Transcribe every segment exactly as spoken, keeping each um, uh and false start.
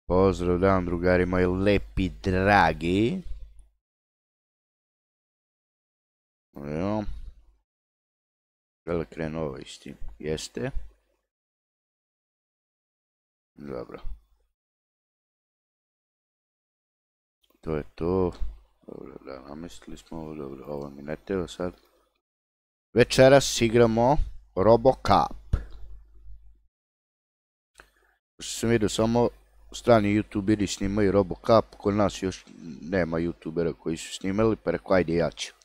Pozdrav dan drugari moji lepi dragi. Evo. Da li krenu ovo isti? Jeste. Dobro. To je to. Dobro, da, namislili smo ovo, dobro, ovo mi ne treba sad. Večeras igramo RoboCup. Što sam vidio, samo strani youtuberi snimaju RoboCup, kod nas još nema youtubera koji su snimali, pa rekao ajde ja ću.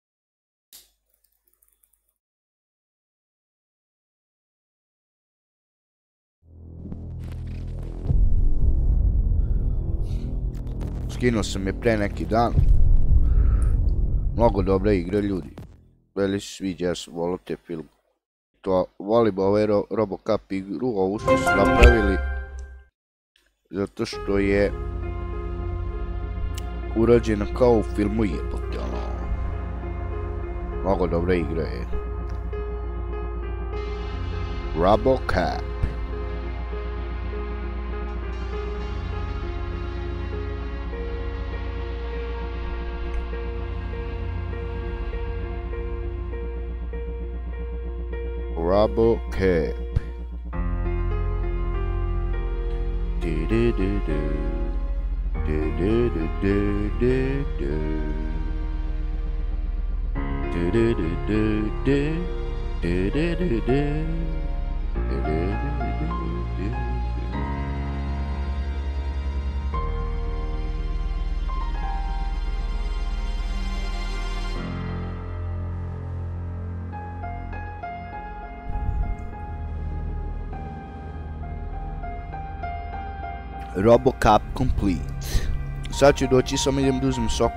Skinuo sam je pre neki dan. Mnogo dobra igra, ljudi. Veli se sviđa, ja sam volio te film. To volim ovaj ro RoboCup igru, ovu što su napravili. Zato što je urađena kao u filmu jebote, ono. Mnogo dobra igra je. RoboCup. RoboCup. Do do do do. Do do do do do do. Do do do do do. Do do do do. Do do do do. RoboCup complete. Sad ću doći, samo idem da uzmem sok.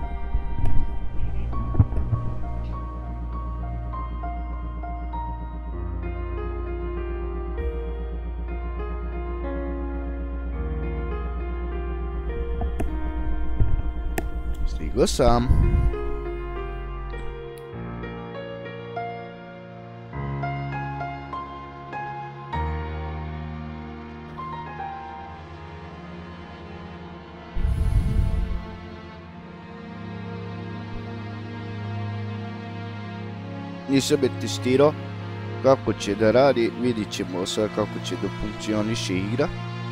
Stigao sam. Nisam je testirao kako će da radi, vidit ćemo sad kako će da funkcioniše igra.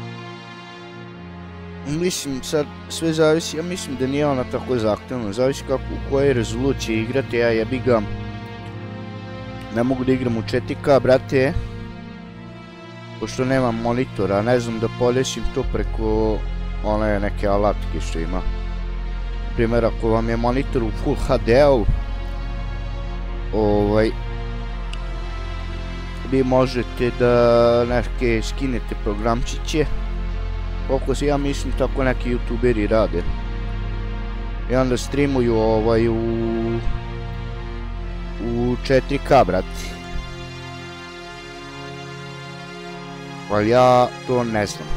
Mislim sad sve zavisi, ja mislim da nije ona tako zahtevna, zavisi kako u kojoj rezoluciji igrate, ja jebi ga. Ne mogu da igram u četiri K, brate, pošto nemam monitora, ne znam da podesim to preko one neke alatke što ima. Primjer, ako vam je monitor u Full H D-u, ovaj, vi možete da neke skinete programčiće, koliko se ja mislim tako neki youtuberi rade, i onda streamuju ovaj u u četiri K, brati. Ali ja to ne znam,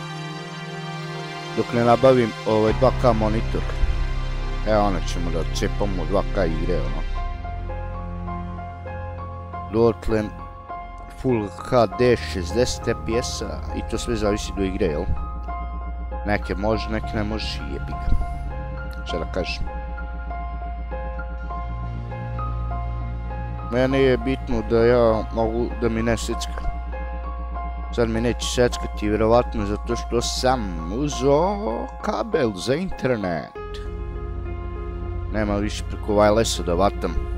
dok ne nabavim ovaj dva K monitor. Evo, ono ćemo da cepamo dva K igre, ono. Dotle Full H D šezdeset F P S-a i to sve zavisi do igre, jel? Neke može, neke ne može i jebi ga. Šta da kažem. Meni je bitno da ja mogu da mi ne secka. Sad mi neće seckati vjerovatno zato što sam uzeo kabel za internet. Nema više preko wirelessa da vatam.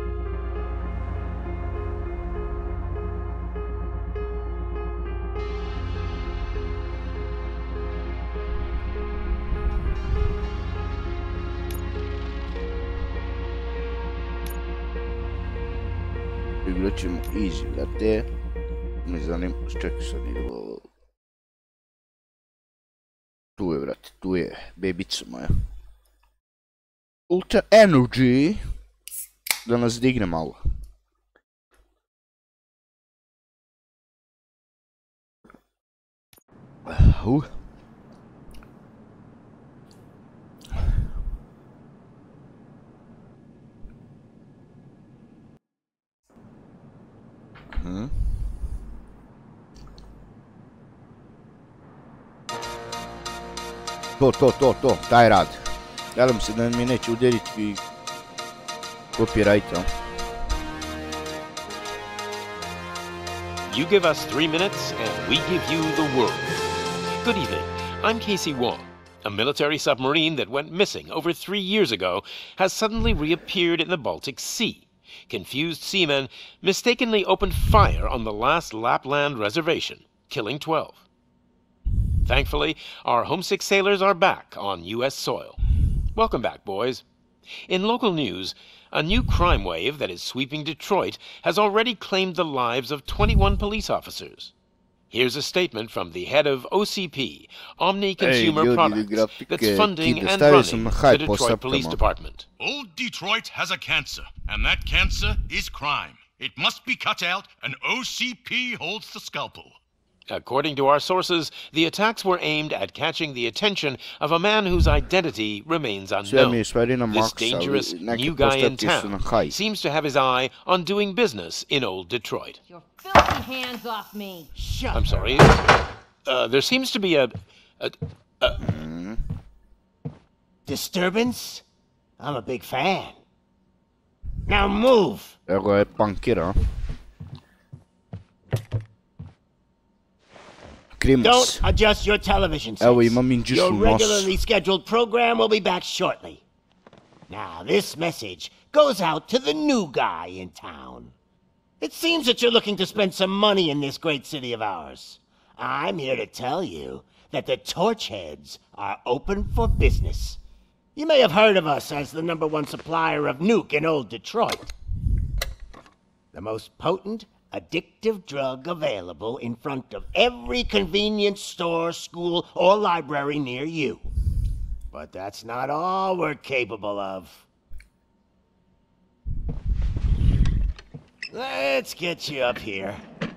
Igrat ćemo easy, brate. Me zanima, čekaj sad idemo ovo. Tu je, brate, tu je, bebica moja. Ultra Energy. Da nas digne malo. Uh. Hmm. To, to, to, to, taj rad. Nadam se da mi neće udariti copyright, a? You give us three minutes, and we give you the world. Good evening. I'm Casey Wong. A military submarine that went missing over three years ago has suddenly reappeared in the Baltic Sea. Confused seamen mistakenly opened fire on the last Lapland reservation, killing twelve. Thankfully, our homesick sailors are back on U S soil. Welcome back, boys. In local news, a new crime wave that is sweeping Detroit has already claimed the lives of twenty-one police officers. Here's a statement from the head of O C P, Omni Consumer ljudi, Products, grafike, that's funding kide, and stavio running sam na the hype, Detroit posaptamo. Police Department. Old Detroit has a cancer, and that cancer is crime. It must be cut out, and O C P holds the scalpel. According to our sources, the attacks were aimed at catching the attention of a man whose identity remains Sve mi unknown. je stvari na This maksa, dangerous ali neke new guy in postavke su na town hype. seems to have his eye on doing business in old Detroit. Your filthy hands off me. Shut I'm sorry. Uh, there seems to be a... a, a Disturbance? I'm a big fan. Now move! Evo je punkira. Krimus. Don't adjust your television sets. Evo imam inđišu Your nos. regularly scheduled program will be back shortly. Now, this message goes out to the new guy in town. It seems that you're looking to spend some money in this great city of ours. I'm here to tell you that the Torchheads are open for business. You may have heard of us as the number one supplier of nuke in old Detroit. The most potent, addictive drug available in front of every convenience store, school, or library near you. But that's not all we're capable of. Let's get you up here.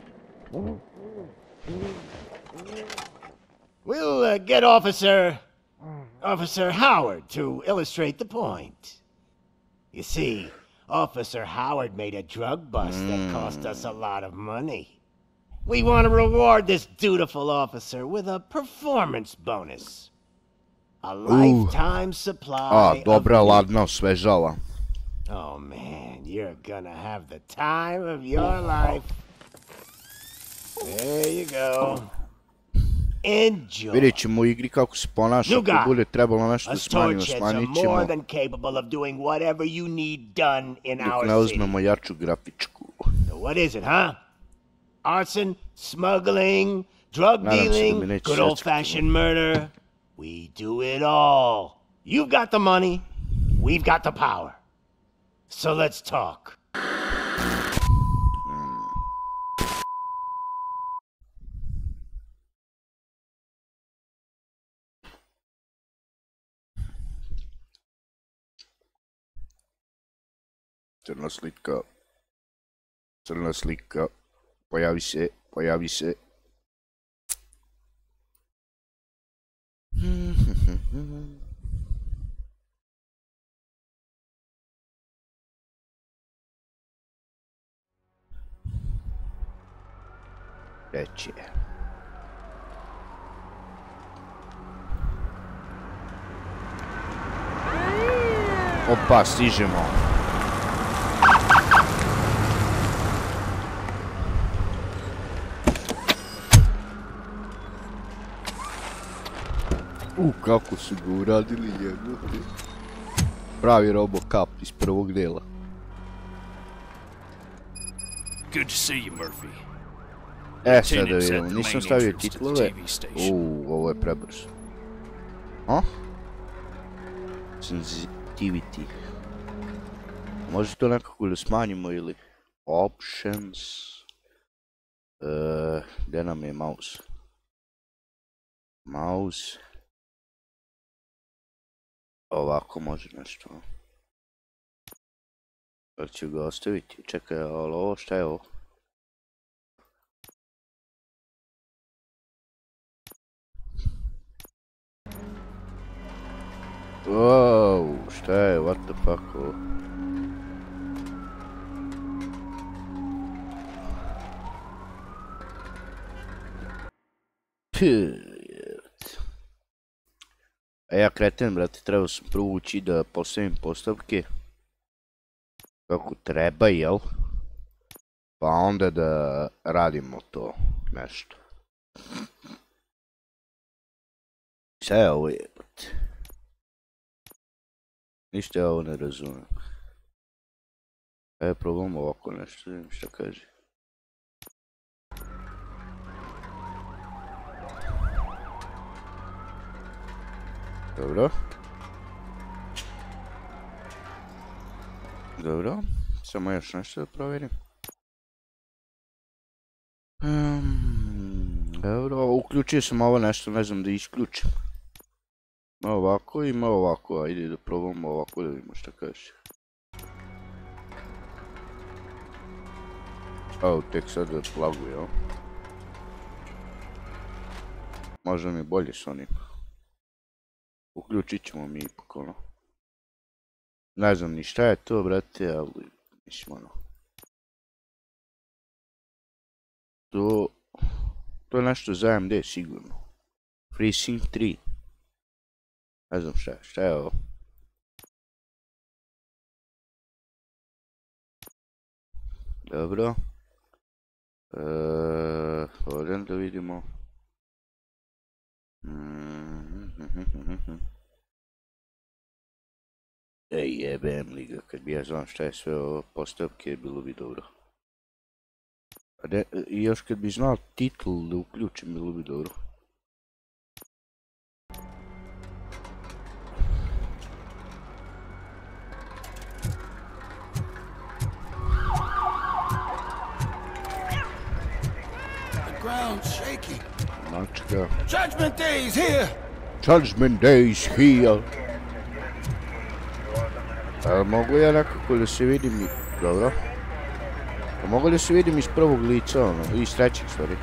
We'll uh, get Officer... Officer Howard to illustrate the point. You see, Officer Howard made a drug bust that cost us a lot of money. We want to reward this dutiful officer with a performance bonus. A lifetime supply A, dobra, of... ladna, osvežala. Oh man, you're gonna have the time of your life. There you go. Enjoy. Vidjet ćemo u igri kako se ponaša, ako bude trebalo nešto da Us smanjimo, Torchheads are smanjit more ćemo, than capable of doing whatever you need done in dok our ne city. uzmemo jaču grafičku. So what is it, huh? Arson, smuggling, drug Nadam se da mi dealing, neće good seckati. old-fashioned murder. We do it all. You've got the money, we've got the power. So let's talk. Crna slika. Crna slika. Pojavi se, pojavi se. Treće. Opa, stižemo. U, kako su ga uradili jebote. Pravi Robocop iz prvog dela. Good to see you, Murphy. E, sad da Lieutenant's at vidimo, the nisam main stavio entrance to the titlove. T V station. Uuu, ovo je prebrzo. A? Sensitivity. Može to nekako da smanjimo ili... Options... Eee, gdje nam je mouse? Mouse... Ovako može nešto. Da ću ga ostaviti. Čekaj, ali ovo šta je ovo? Wow, šta je, what the fuck ovo? Pff. A ja kreten, brate, trebao sam prvo ući da postavim postavke kako treba, jel? Pa onda da radimo to nešto. Šta je ovo jebate? Ništa ja ovo ne razumijem. Ajde probam ovako nešto, vidim šta kaže. Dobro. Dobro, samo još nešto da provjerim. Um, dobro, uključio sam ovo nešto, ne znam da isključim. Ima ovako, ima ovako, ajde da probamo ovako da vidimo šta kaže. Evo, tek sad da plaguje, jel? Možda mi bolje s onim. Uključit ćemo mi ipak ono. Ne znam ni šta je to, brate, ali mislim ono. To... To je nešto za A M D sigurno. FreeSync tri. Ne znam šta je, šta je ovo? Dobro. Eee... Ovdje da vidimo. Ej, jebem li ga, kad bi ja znam šta je sve ovo postavke, bilo bi dobro. I još kad bi znao titl da uključim, bilo bi dobro. The ground's shaking. Mačka. Judgment Day is here. Judgment Day is here. A mogu ja nekako da se vidim i... Dobro. A mogu da se vidim iz prvog lica, ono, iz trećeg, stvari.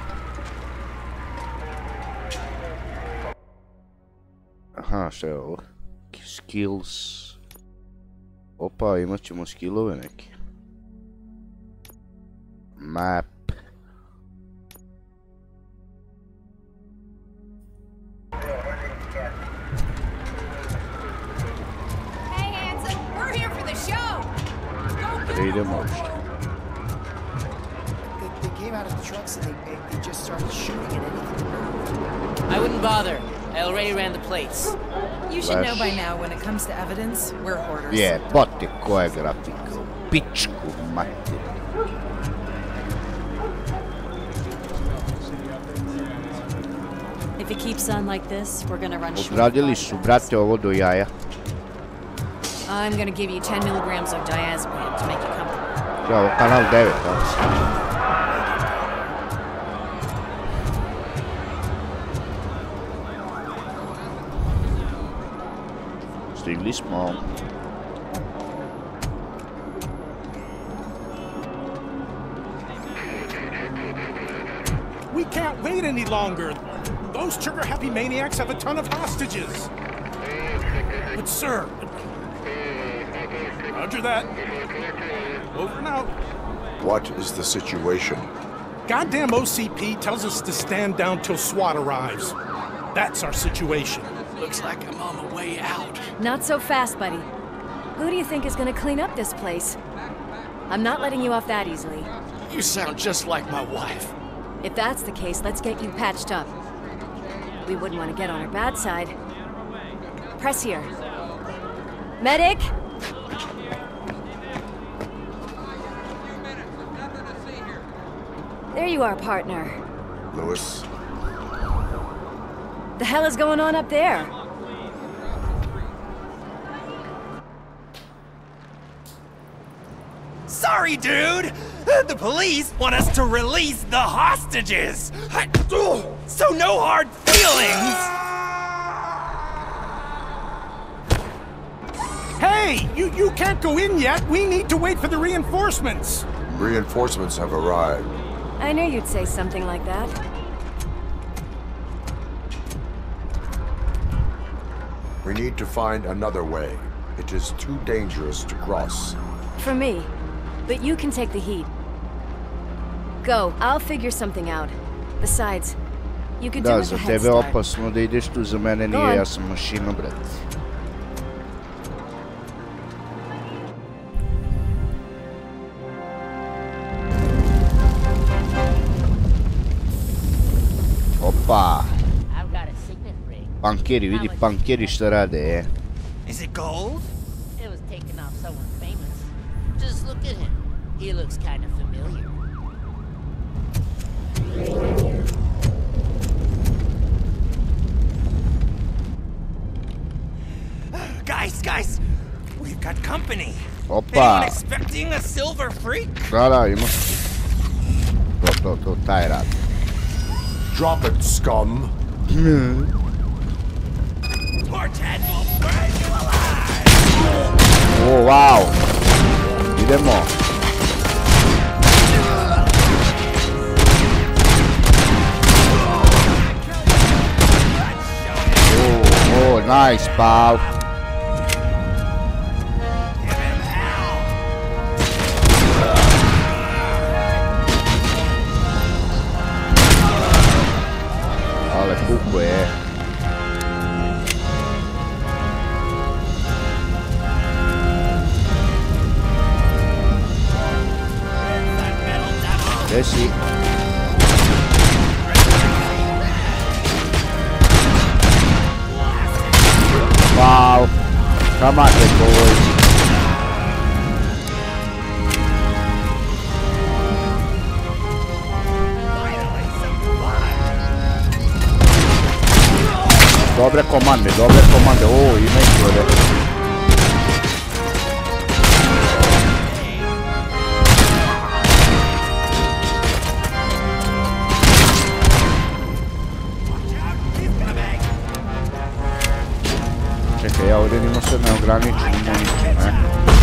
Aha, šta je ovo? Skills. Opa, imat ćemo skillove neke. Map. Idemo uopšte. I wouldn't bother. I already ran the plates. You should know by now when it comes to evidence, we're hoarders. Je, bote koja grafika, u pičku mater. If it keeps on like this, we're gonna run short. Odradili su, brate, ovo do jaja. I'm gonna give you ten milligrams of diazepam to make you comfortable. Ja, ovo kanal devet, da. Stigli smo. We can't wait any longer. Those trigger-happy maniacs have a ton of hostages. But sir... Roger that. Over and out. What is the situation? Goddamn O C P tells us to stand down till SWAT arrives. That's our situation. Looks like I'm on my way out. Not so fast, buddy. Who do you think is gonna clean up this place? I'm not letting you off that easily. You sound just like my wife. If that's the case, let's get you patched up. We wouldn't want to get on her bad side. Press here. Medic! There you are, partner. Lewis? The hell is going on up there? Sorry, dude! The police want us to release the hostages! I, so no hard feelings! Hey! You, you can't go in yet! We need to wait for the reinforcements! Reinforcements have arrived. I knew you'd say something like that. We need to find another way. It is too dangerous to cross. For me. But you can take the heat. Go, I'll figure something out. Besides, You could do Da, with za a head tebe start. opasno da ideš tu, za mene Go nije, on. ja sam mašina, brat. Opa! I've got a signet ring. Pankeri, vidi pankeri šta rade, e. Is it gold? It was taken off someone famous. Just look at him. He looks kind of familiar. Guys, guys, we've got company. Opa! Anyone expecting a silver freak? Da, da, ima. To, to, to, taj rad. Drop it, scum. Porthead will burn you alive! O, wow! Idemo. O, o, nice, pal. Ale puku je. Gdje si? Wow! Come on, big boys. Dobre komande, dobre komande. O, ima ih ovdje. Čekaj, ja ovdje imam sad neograničenu municiju, ne?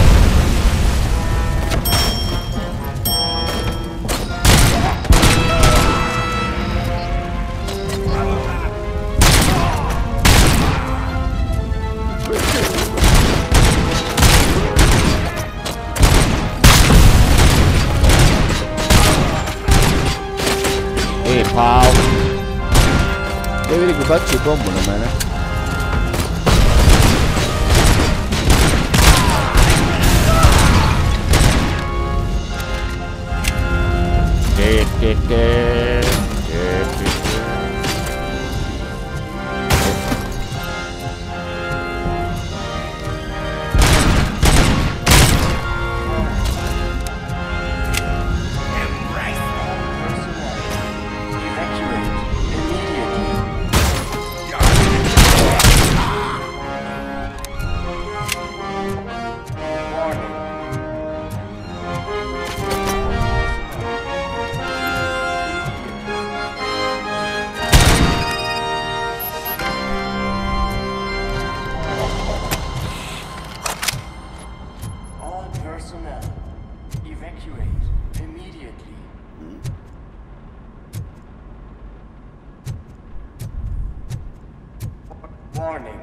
E, pao! E, vidi che faccio il bombo da mene. Che, che, che, che, che, che. Warning.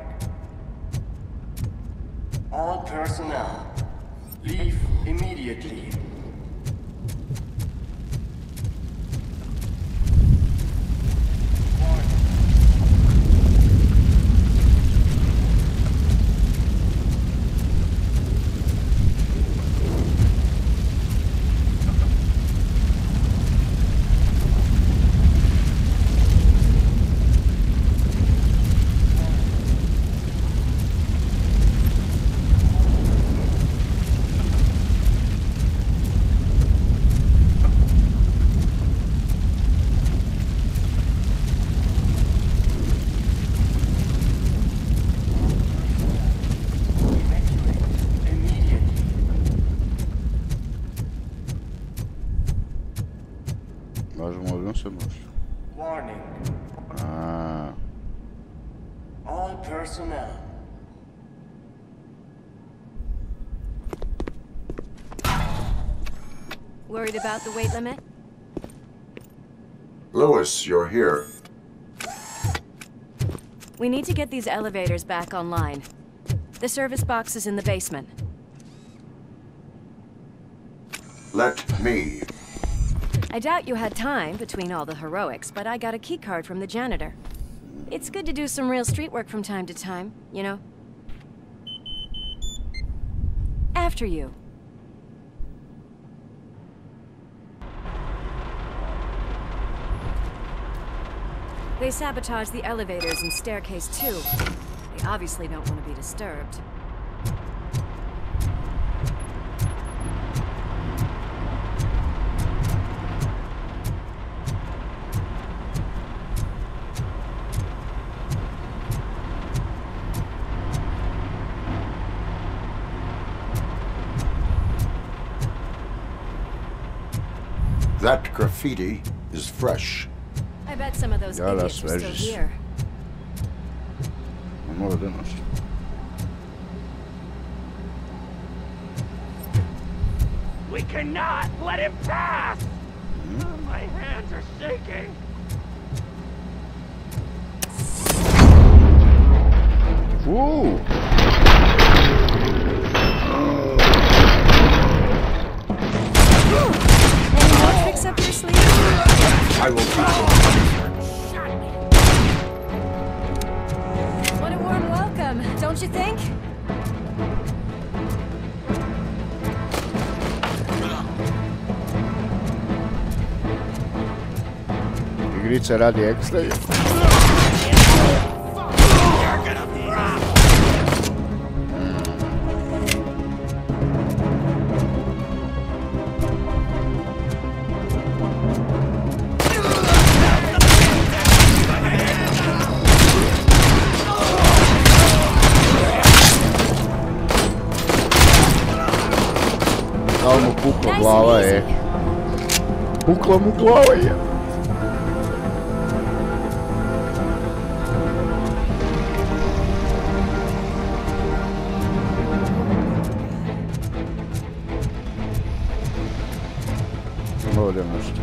All personnel, leave immediately. Warning. Ah. All personnel. Worried about the weight limit? Lewis, you're here. We need to get these elevators back online. The service box is in the basement. Let me. I doubt you had time between all the heroics, but I got a key card from the janitor. It's good to do some real street work from time to time, you know? After you. They sabotage the elevators and staircase too. They obviously don't want to be disturbed. That graffiti is fresh. I bet some of those Ja, idiots das are still wäre here. Mora da nas. We cannot let him pass! Oh, my hands are shaking. Ooh. Any more tricks up your sleeve? I will teach What a warm welcome, don't you think? Igrica radi ekstra. Kao mu pukla glava je. Pukla mu glava je. Ovdje nešto.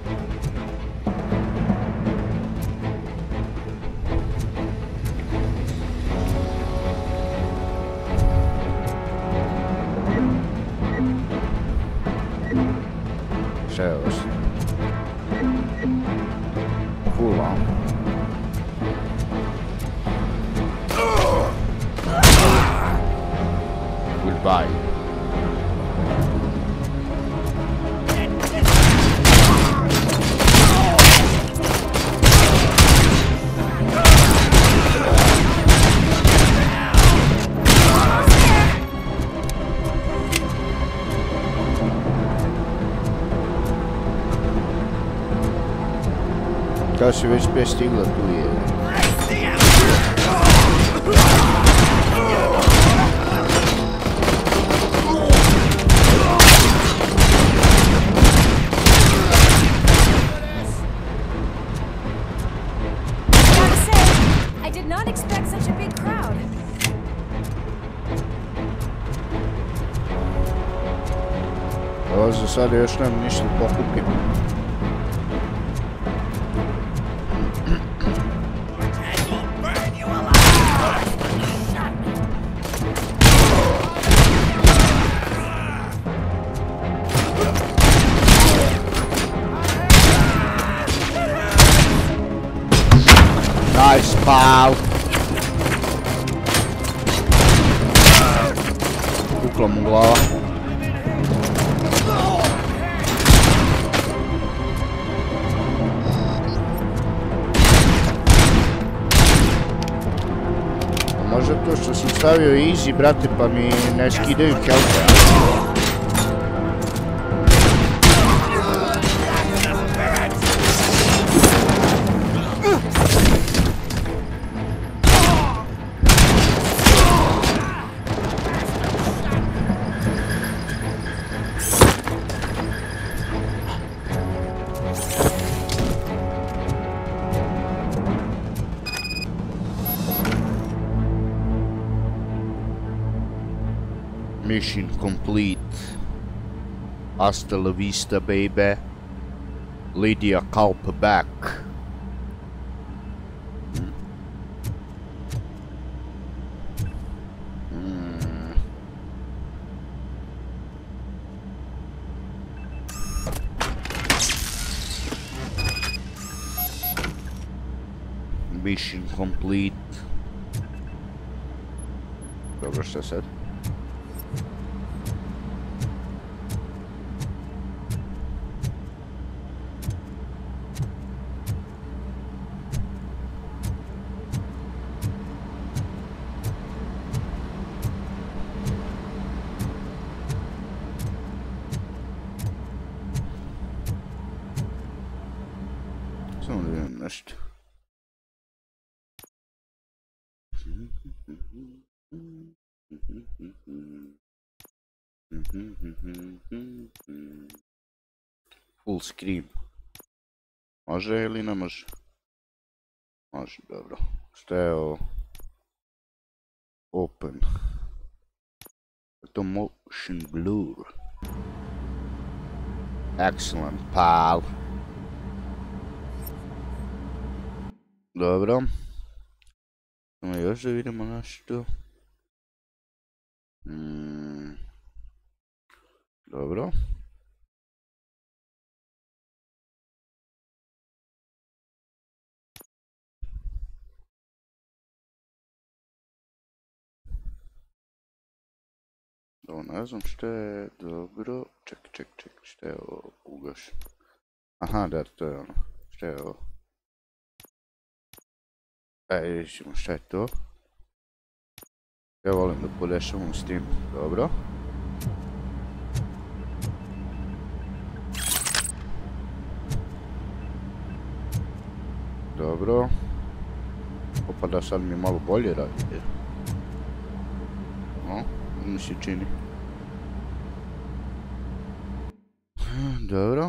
Šta je ovo? Hula. Goodbye. Kao si već prije stigla tu je. Gotta say, I did not expect such a big crowd. Ovo za sada još nemam ništa pokupim. Nice, pal. Pukla mu glava. Možda to što sam stavio easy, brate, pa mi ne skidaju kelpe. Mission complete. Hasta la vista, baby. Lydia Culp back. Mm. Mission complete. Dobro, šta sad? Samo da vidim nešto. Full screen. Može ili ne može? Može, dobro. Šta je ovo? Open. To motion blur. Excellent, pal. Dobro. Samo još da vidimo nešto. Mm. Dobro. Ovo ne znam što je dobro. Ček, ček, ček, što je ovo ugaš? Aha, da, to je ono. Što je ovo? E, vidjet ćemo šta je to. Ja volim da podešavam s tim. Dobro. Dobro. Opa da sad mi malo bolje radi. No, mi se čini. Dobro.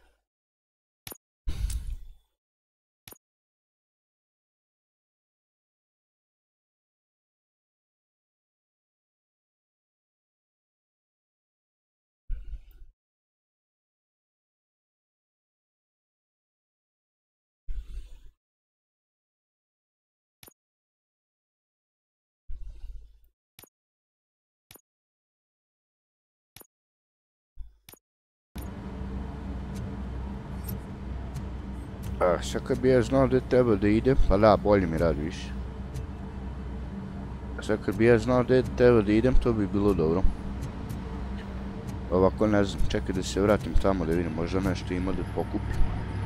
A, sad kad bi ja znao gdje treba da idem, pa da, bolje mi radi više. A sad kad bi ja znao gdje treba da idem, to bi bilo dobro. Ovako ne znam, čekaj da se vratim tamo da vidim, možda nešto ima da pokupim.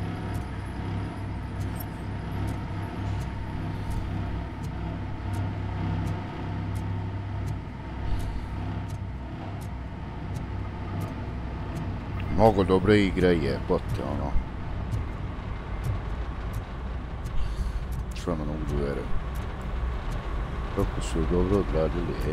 Mnogo dobra igra je, bote ono. Stvarno ne mogu vjerujem. Kako su dobro odradili, e.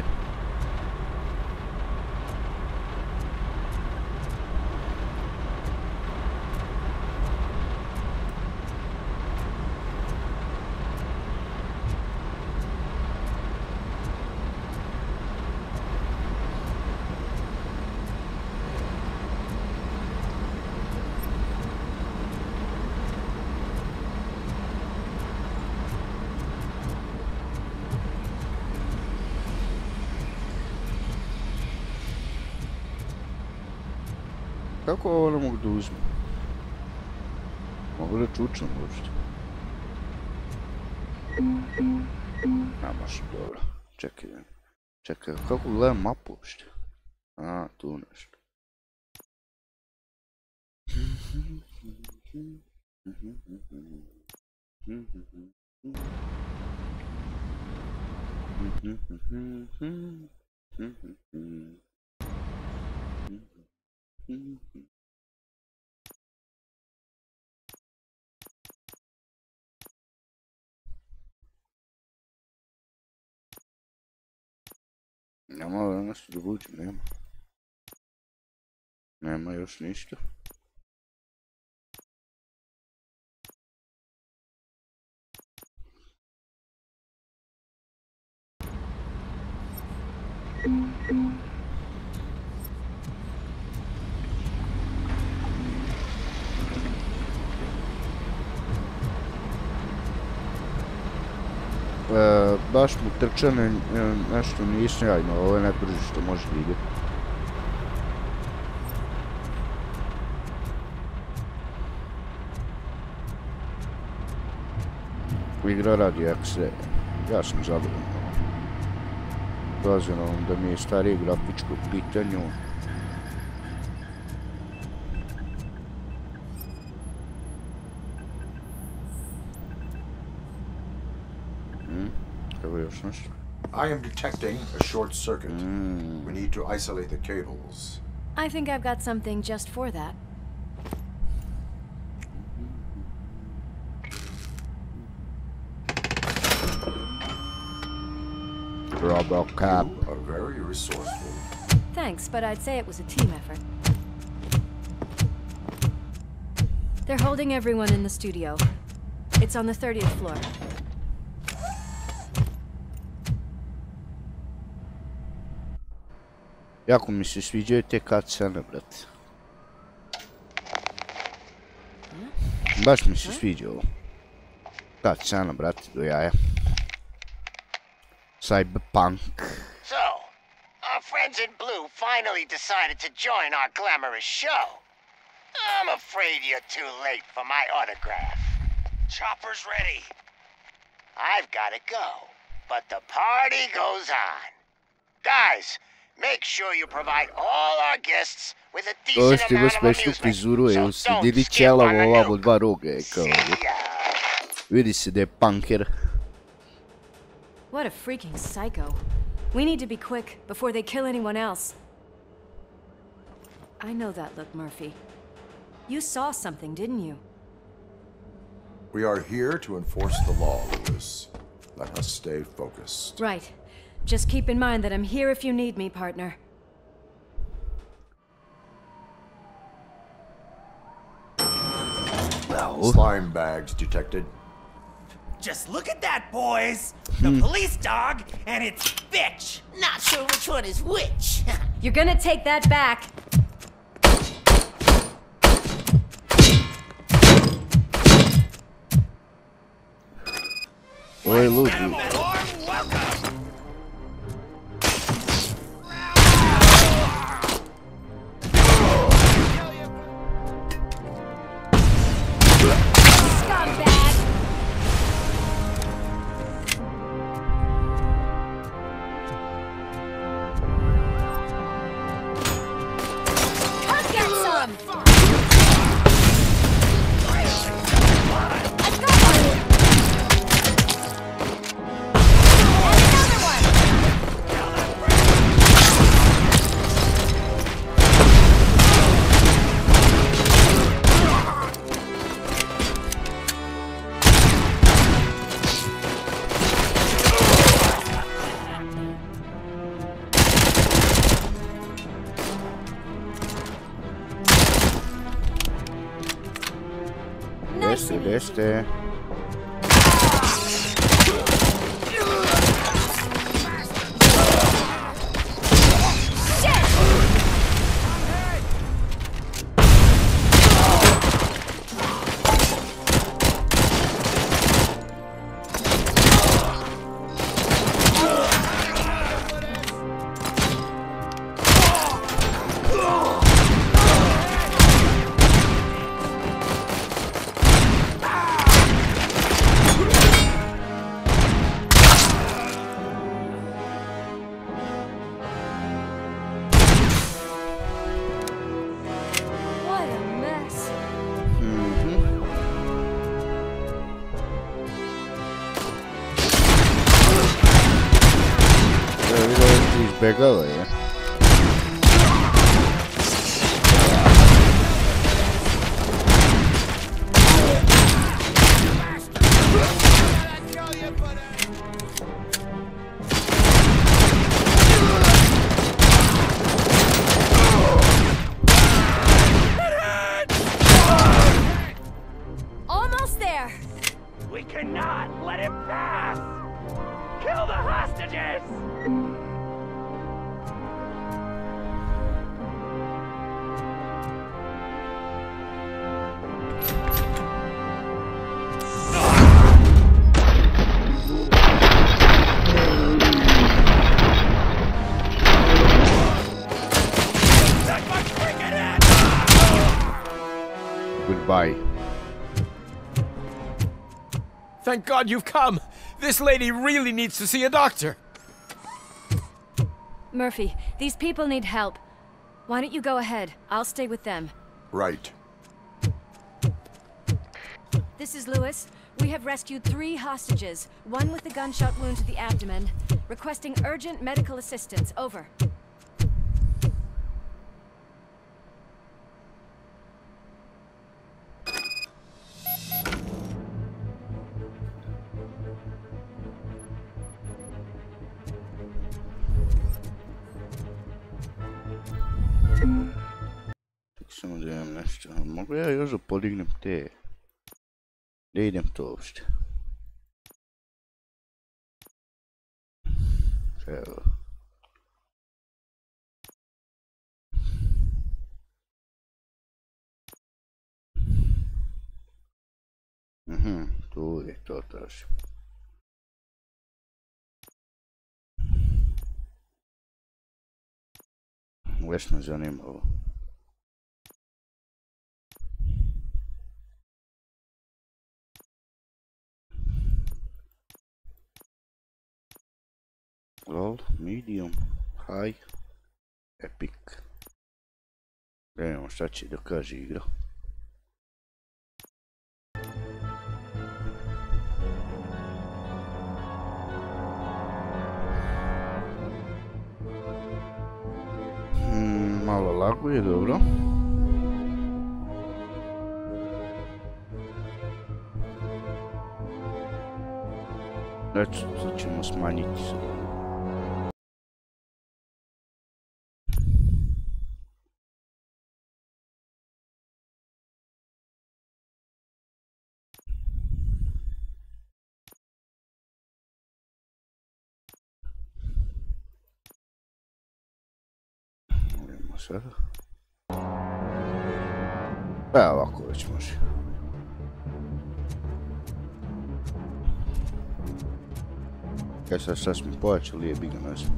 Kako ovo ne mogu da uzmem? Mogu da čučnem uopšte? A, može, dobro. Čekaj, čekaj, kako gledam mapu uopšte? A, tu nešto. Nema ovo nešto da uđem, nema. Nema još ništa. E, baš mu trčane nešto nisam ja imao, ovo je najbrže što može da ide. igra radi X-Ray. Ja sam zadovoljan. Dolazi nam da mi je stariji grafičko u pitanju. Hmm, evo još nešto. I am detecting a short circuit. Mm. We need to isolate the cables. I think I've got something just for that. RoboCop. You are very resourceful. Thanks, but I'd say it was a team effort. They're holding everyone in the studio. It's on the thirtieth floor. Jako mi se sviđaju te cutscene, brate. Baš mi se sviđa ovo. Cutscene, brate, do jaja. Cyberpunk. So, our friends in blue finally decided to join our glamorous show. I'm afraid you're too late for my autograph. Chopper's ready. I've gotta go, but the party goes on. Guys, make sure you provide all our guests with a decent amount of amusement, so don't skip on the nuke. Vidi se da je punker. What a freaking psycho. We need to be quick before they kill anyone else. I know that look, Murphy. You saw something, didn't you? We are here to enforce the law, Lewis. Let us stay focused. Right. Just keep in mind that I'm here if you need me, partner. No. Slime bags detected. Just look at that, boys! The police dog and its bitch! Not sure which one is which. You're gonna take that back. Oi, Luke. Este, este. Pegado ya. Almost there. We cannot let him pass. Kill the hostages. Goodbye. Thank God you've come. This lady really needs to see a doctor. Murphy, these people need help. Why don't you go ahead? I'll stay with them. Right. This is Lewis. We have rescued three hostages, one with a gunshot wound to the abdomen, requesting urgent medical assistance. Over. Samo da imam nešto. Mogu ja još da podignem te... Da idem to uopšte. Evo. Mhm, tu je, to tražim. Već me zanima ovo. Low, medium, high, epic. Da vidimo šta će da kaže igra. Hmm, malo laguje, dobro. Znači, sad ćemo smanjiti se. Sada. Pa ovako već može. Kaj sad sad smo pojačali, jebi ga nas.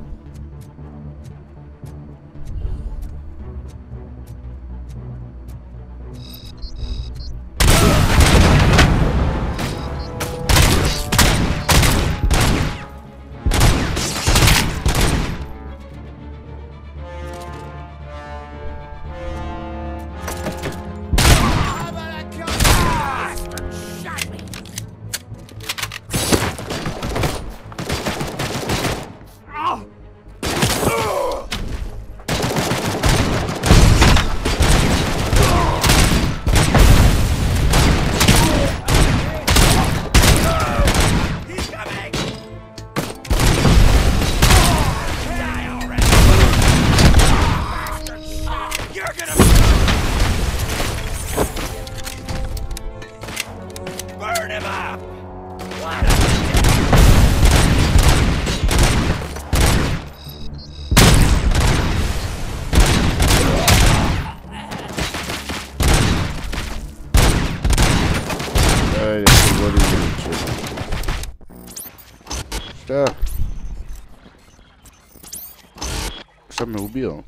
Šta? Šta me ubio?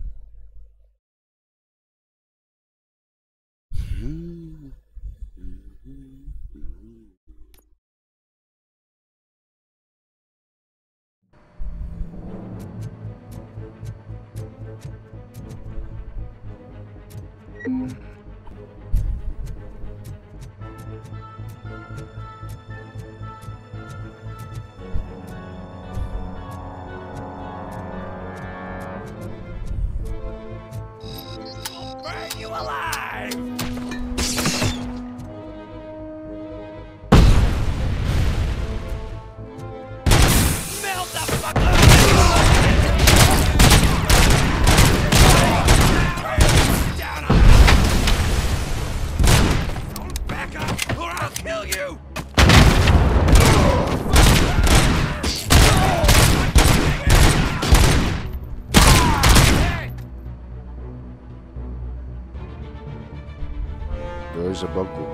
Za bagu.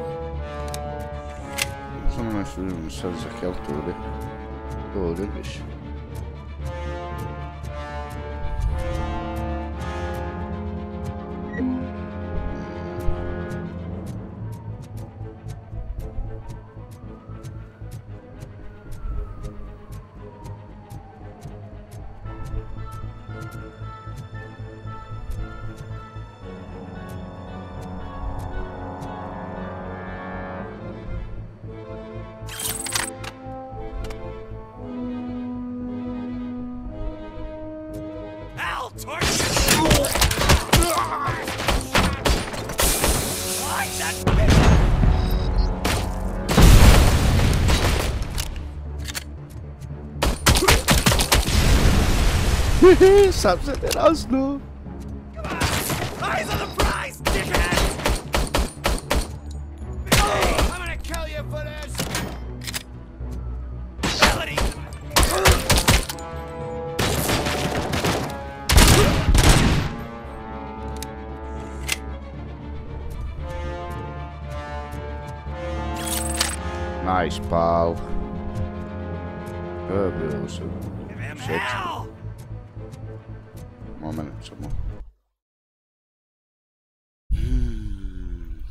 Samo nešto idemo sad za health ovdje. To ovdje više. Sabe se terás no. Eyes on the prize, dickhead! I'm gonna kill you for this! Melody! Nice, pal. Oh, bilo se. Shit. Moment, samo. Hmm.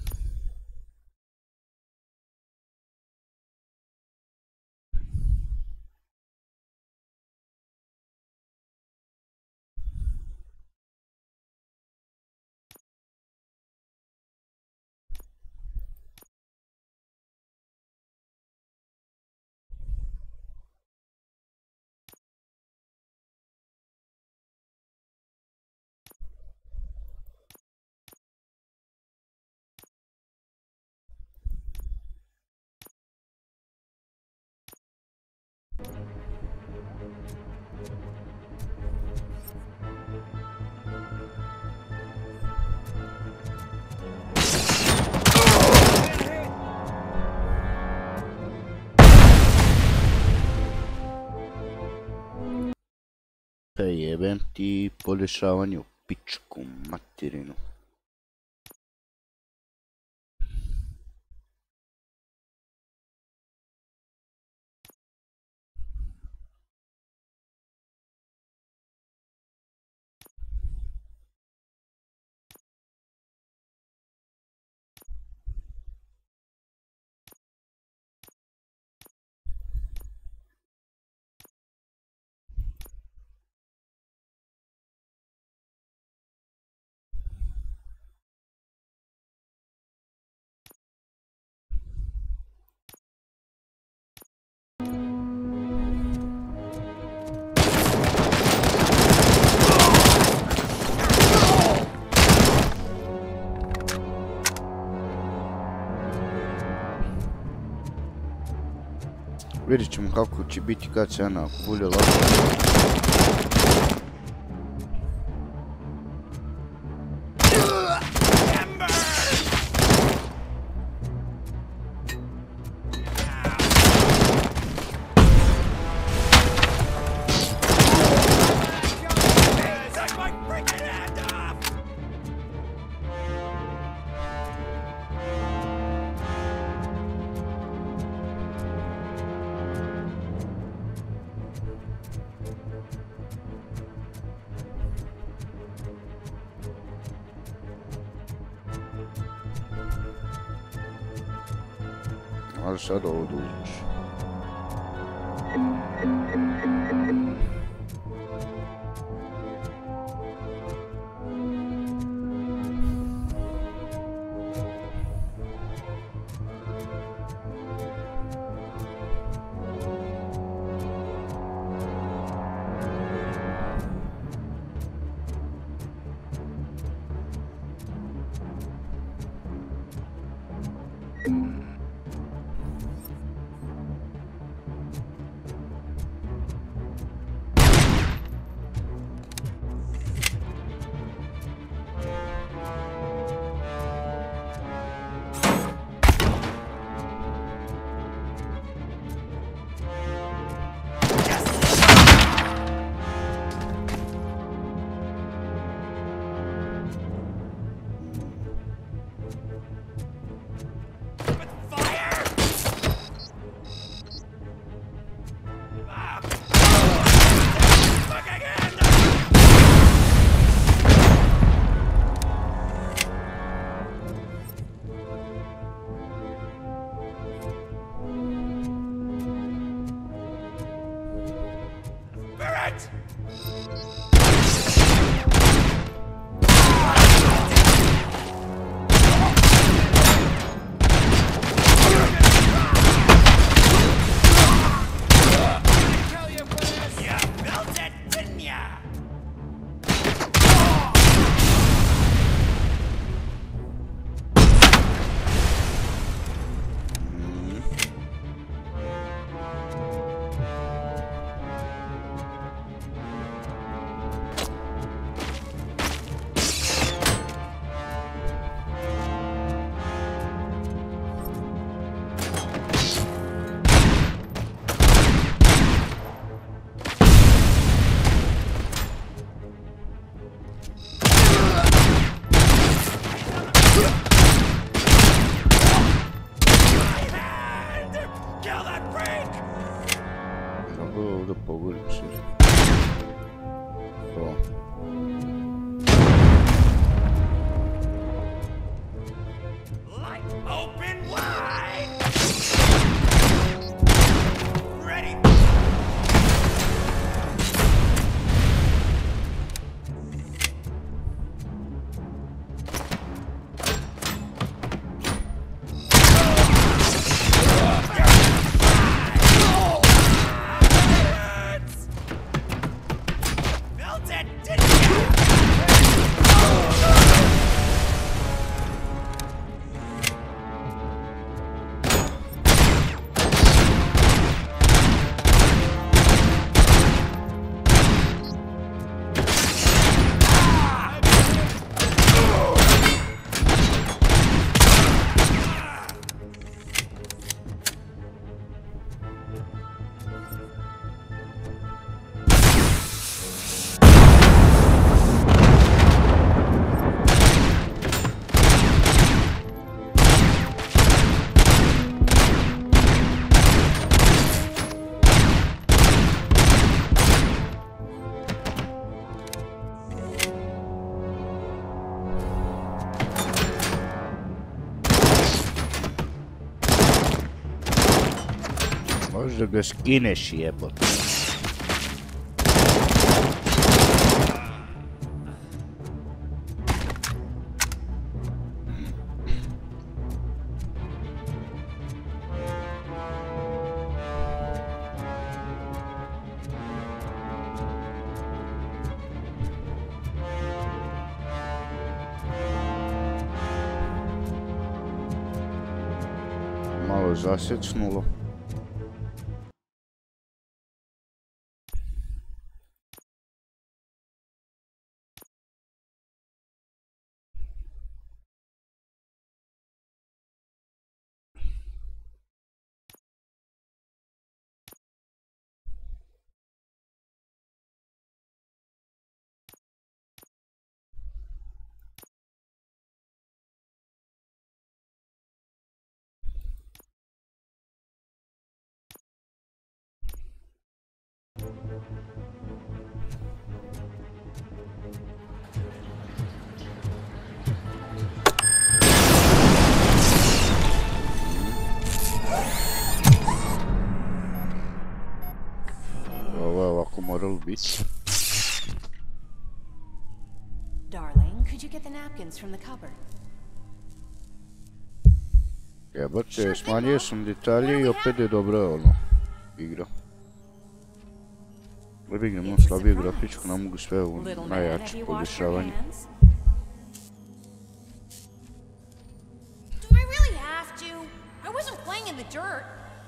Jebem ti po rješavanju pičku materinu. Vidjet ćemo kako će biti kad se ona bude lako. Ali sad ovo da uzmeš. pogodim se. To. Open wide! Ready! Možda ga skineš jebote. Malo zasjecnulo. Ovo je ovako moralo biti. Darling, could you get the napkins from the cupboard? Jebate, smanjio sam detalje i opet je dobro ono, igra. Lebi igram ono slabije grafičko, ne mogu sve u najjače podešavanje. Do I really have to? I wasn't playing in the dirt.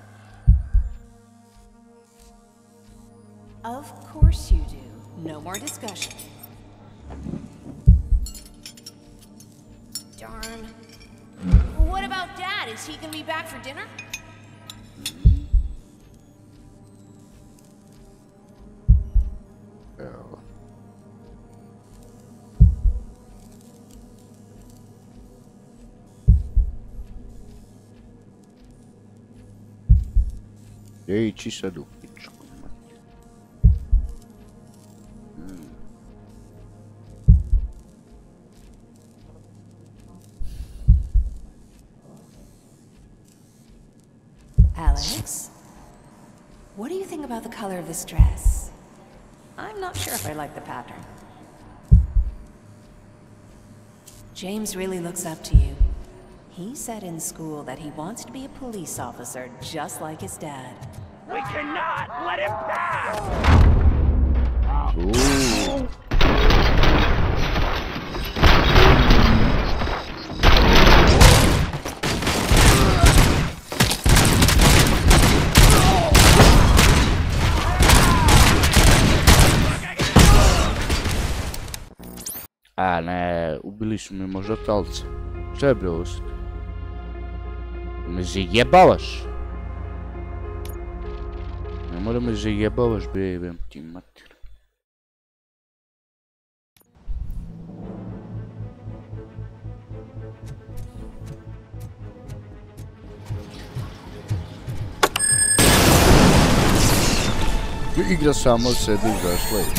Of course you do. No more discussion. Darn. What about Dad? Is he gonna be back for dinner? Evo. Gdje ići sad u pičku? Alex, what do you think about the color of this dress? I'm not sure if I like the pattern. James really looks up to you. He said in school that he wants to be a police officer just like his dad. We cannot let him pass! Ooh. A ne, ubili su mi možda talca. Šta je bre ovo sad? Me zajebavaš? Ne mora me zajebavaš bre, jebem ti mater. Igra sama od sebi izašla je.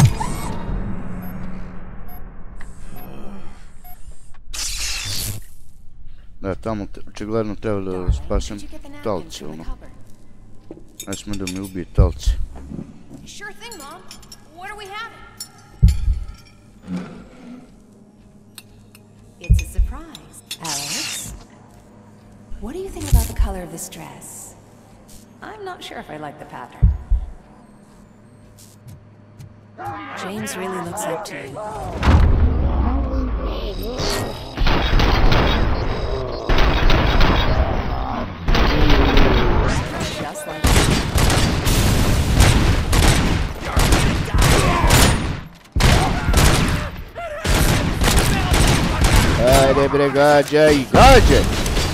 Da, tamo očigledno treba da spasim talci, ono. Ne sme da mi ubije talci. Sure thing, Mom. What are we having? It's a surprise. Alex, what do you think about the color of this dress? I'm not sure if I like the pattern. James really looks up to you. Just like Ajde bre, gađaj, gađaj!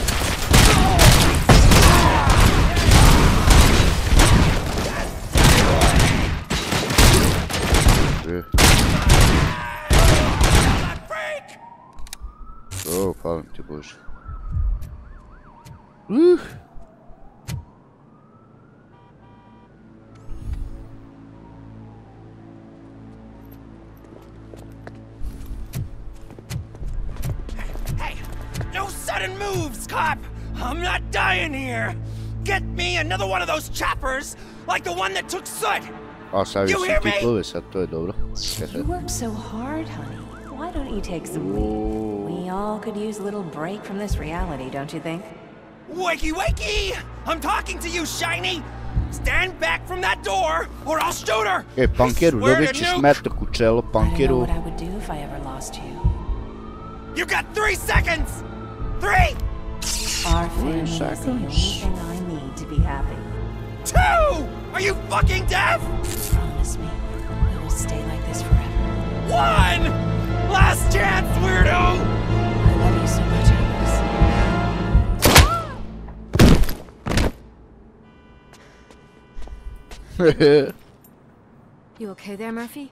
O, hvala ti Bože. Uh. Sudden moves, cop! I'm not dying here! Get me another one of those choppers, like the one that took Soot! A, stavio sam ti plove, sad to je dobro. You work so hard, honey. Why don't you take some leave? We all could use a little break from this reality, don't you think? Wakey, wakey! I'm talking to you, Shiny! Stand back from that door, or I'll shoot her! E, Punkeru, dobit ćeš metak u čelo, Punkeru. I don't know what I would do if I ever lost you. You got three seconds! Three! Our family is the only thing I need to be happy. Two! Are you fucking deaf? Promise me, we will stay like this forever. One! Last chance, weirdo! I love you so much, Alex. You okay there, Murphy?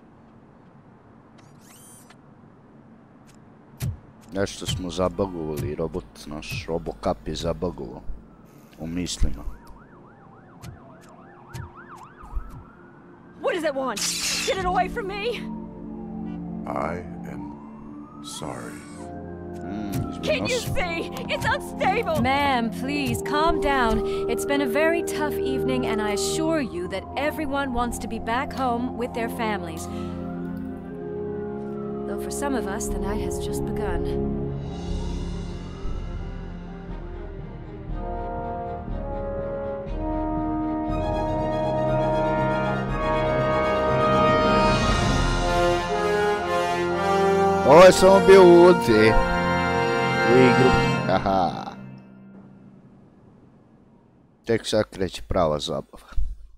Nešto smo zabagovali, robot, naš Robocop je zabagovao u mislima. What does it want? Get it away from me! I am sorry. Mm, Can you see? It's unstable! Ma'am, please, calm down. It's been a very tough evening, and I assure you that everyone wants to be back home with their families. Though for some of us, the night has just begun. Ovo je samo bio uvod u igru. Haha. Tek sad kreće prava zabava.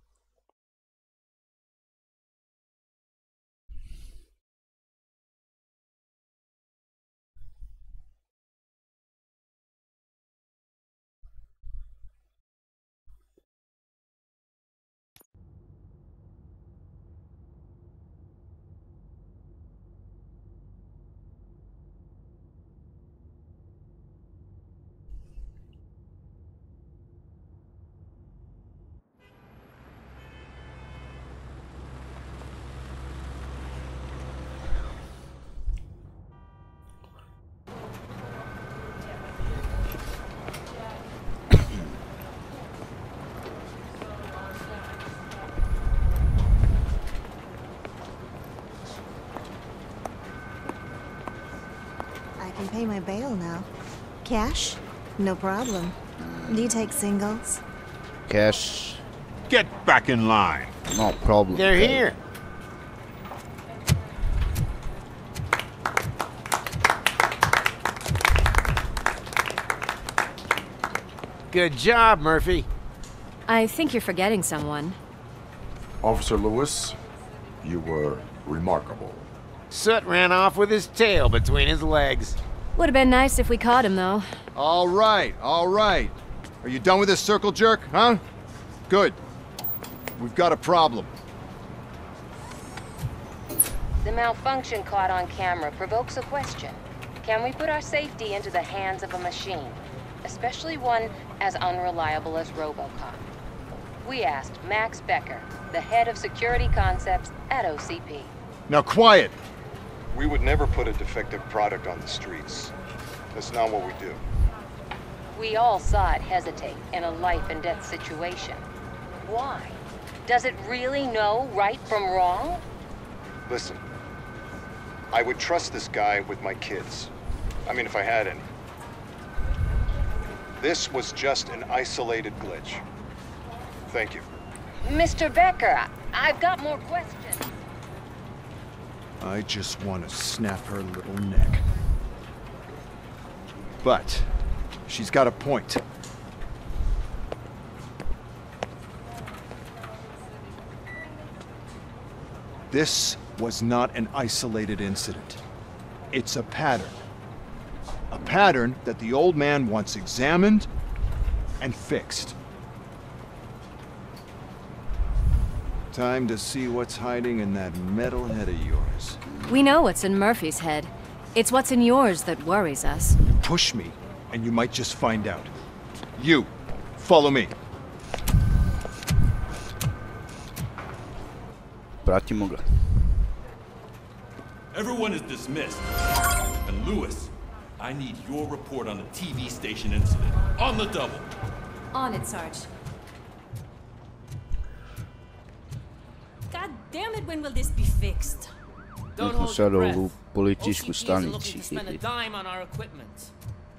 I can pay my bail now. Cash? No problem. Do you take singles? Cash. Get back in line. No problem. They're here. Good job, Murphy. I think you're forgetting someone. Officer Lewis, you were remarkable. Soot ran off with his tail between his legs. Would have been nice if we caught him, though. All right, all right. Are you done with this circle jerk, huh? Good. We've got a problem. The malfunction caught on camera provokes a question. Can we put our safety into the hands of a machine? Especially one as unreliable as RoboCop. We asked Max Becker, the head of security concepts at O C P. Now quiet! We would never put a defective product on the streets. That's not what we do. We all saw it hesitate in a life and death situation. Why? Does it really know right from wrong? Listen, I would trust this guy with my kids. I mean, if I had any. This was just an isolated glitch. Thank you. Mister Becker, I I've got more questions. I just want to snap her little neck. But she's got a point. This was not an isolated incident. It's a pattern. A pattern that the old man wants examined and fixed. Time to see what's hiding in that metal head of yours. We know what's in Murphy's head. It's what's in yours that worries us. Push me, and you might just find out. You, follow me. Pratimo ga. Everyone is dismissed. And Lewis, I need your report on the T V station incident. On the double. On it, Sarge. God damn it, when will this be fixed? Don't hold your breath. U policijsku O C P isn't stanicu. looking to spend a dime on our equipment.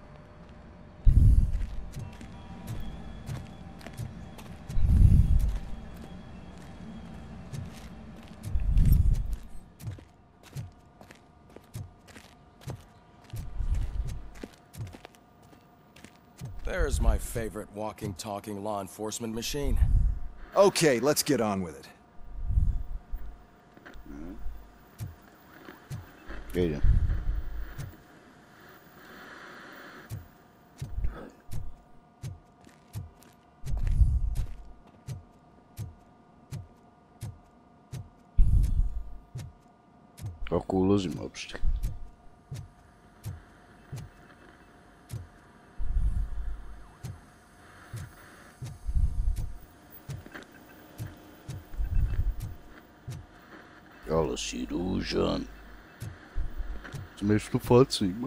There's my favorite walking, talking law enforcement machine. Okay, let's get on with it. Gelin. Kako ulazimo uopšte? Jalo si ružan. Smešnu facu ima.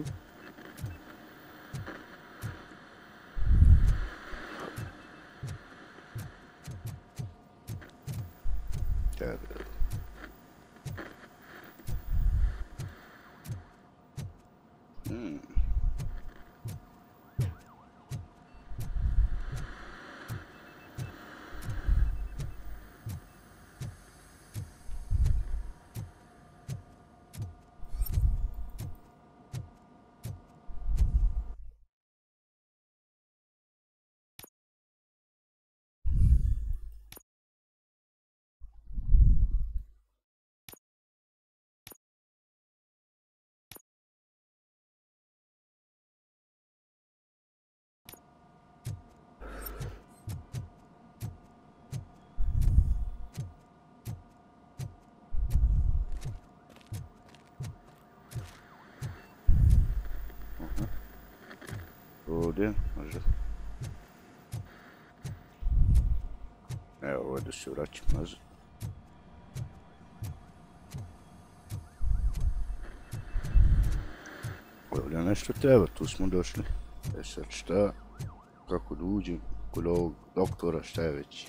Hmm. Ovdje, može. Evo, ovdje se vraćam nazad. Ovdje nešto treba, tu smo došli. E sad šta, kako da uđem kod ovog doktora, šta je već?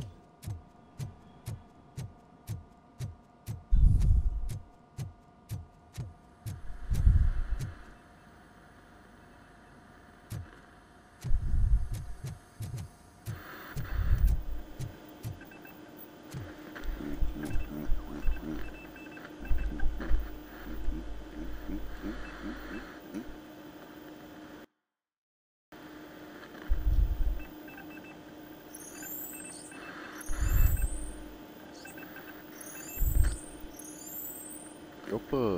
Opa.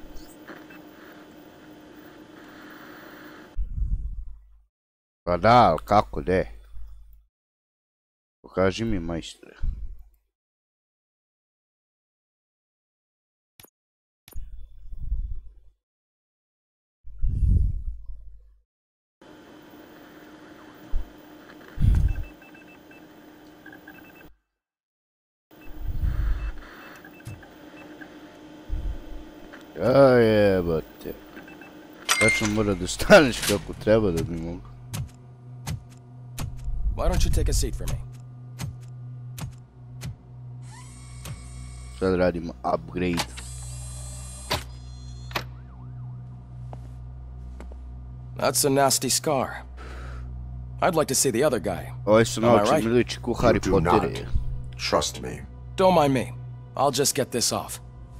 Pa da, ali kako, de? Pokaži mi, majstore. Ja jebate. Tačno mora da staneš kako treba da bi mogu. Why don't you take a seat for me? Sad radimo upgrade. That's a nasty scar. I'd like to see the other guy. Ovaj su naoči miliči ku Harry Potter. Trust me. Don't mind me. I'll just get this off.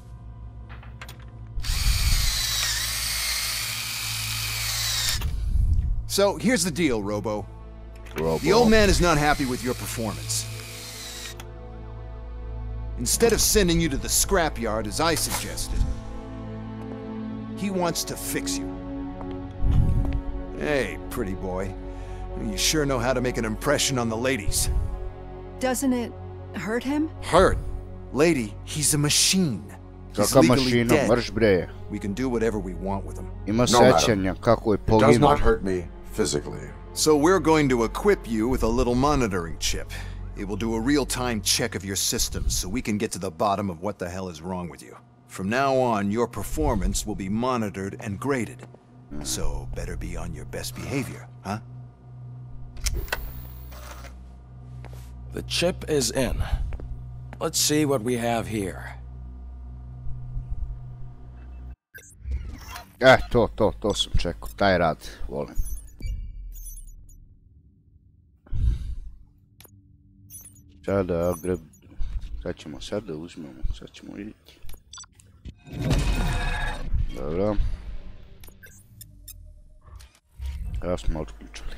So, here's the deal, Robo. Robo. The old man is not happy with your performance. Instead of sending you to the scrapyard, as I suggested, he wants to fix you. Hey, pretty boy. You sure know how to make an impression on the ladies. Doesn't it hurt him? Hurt? Lady, he's a machine. He's Kaka legally mašina, dead. mrš bre. We can do whatever we want with him. Ima No, sećanja kako je It does poginuo. not hurt me physically. So we're going to equip you with a little monitoring chip. It will do a real-time check of your systems so we can get to the bottom of what the hell is wrong with you. From now on, your performance will be monitored and graded. So better be on your best behavior, huh? The chip is in. Let's see what we have here. Eh, to, to, to sam čekao. Taj rad, volim. Sada, greb... Sad ćemo sad da uzmemo, sad ćemo vidjeti. Dobro. Ja smo otključili.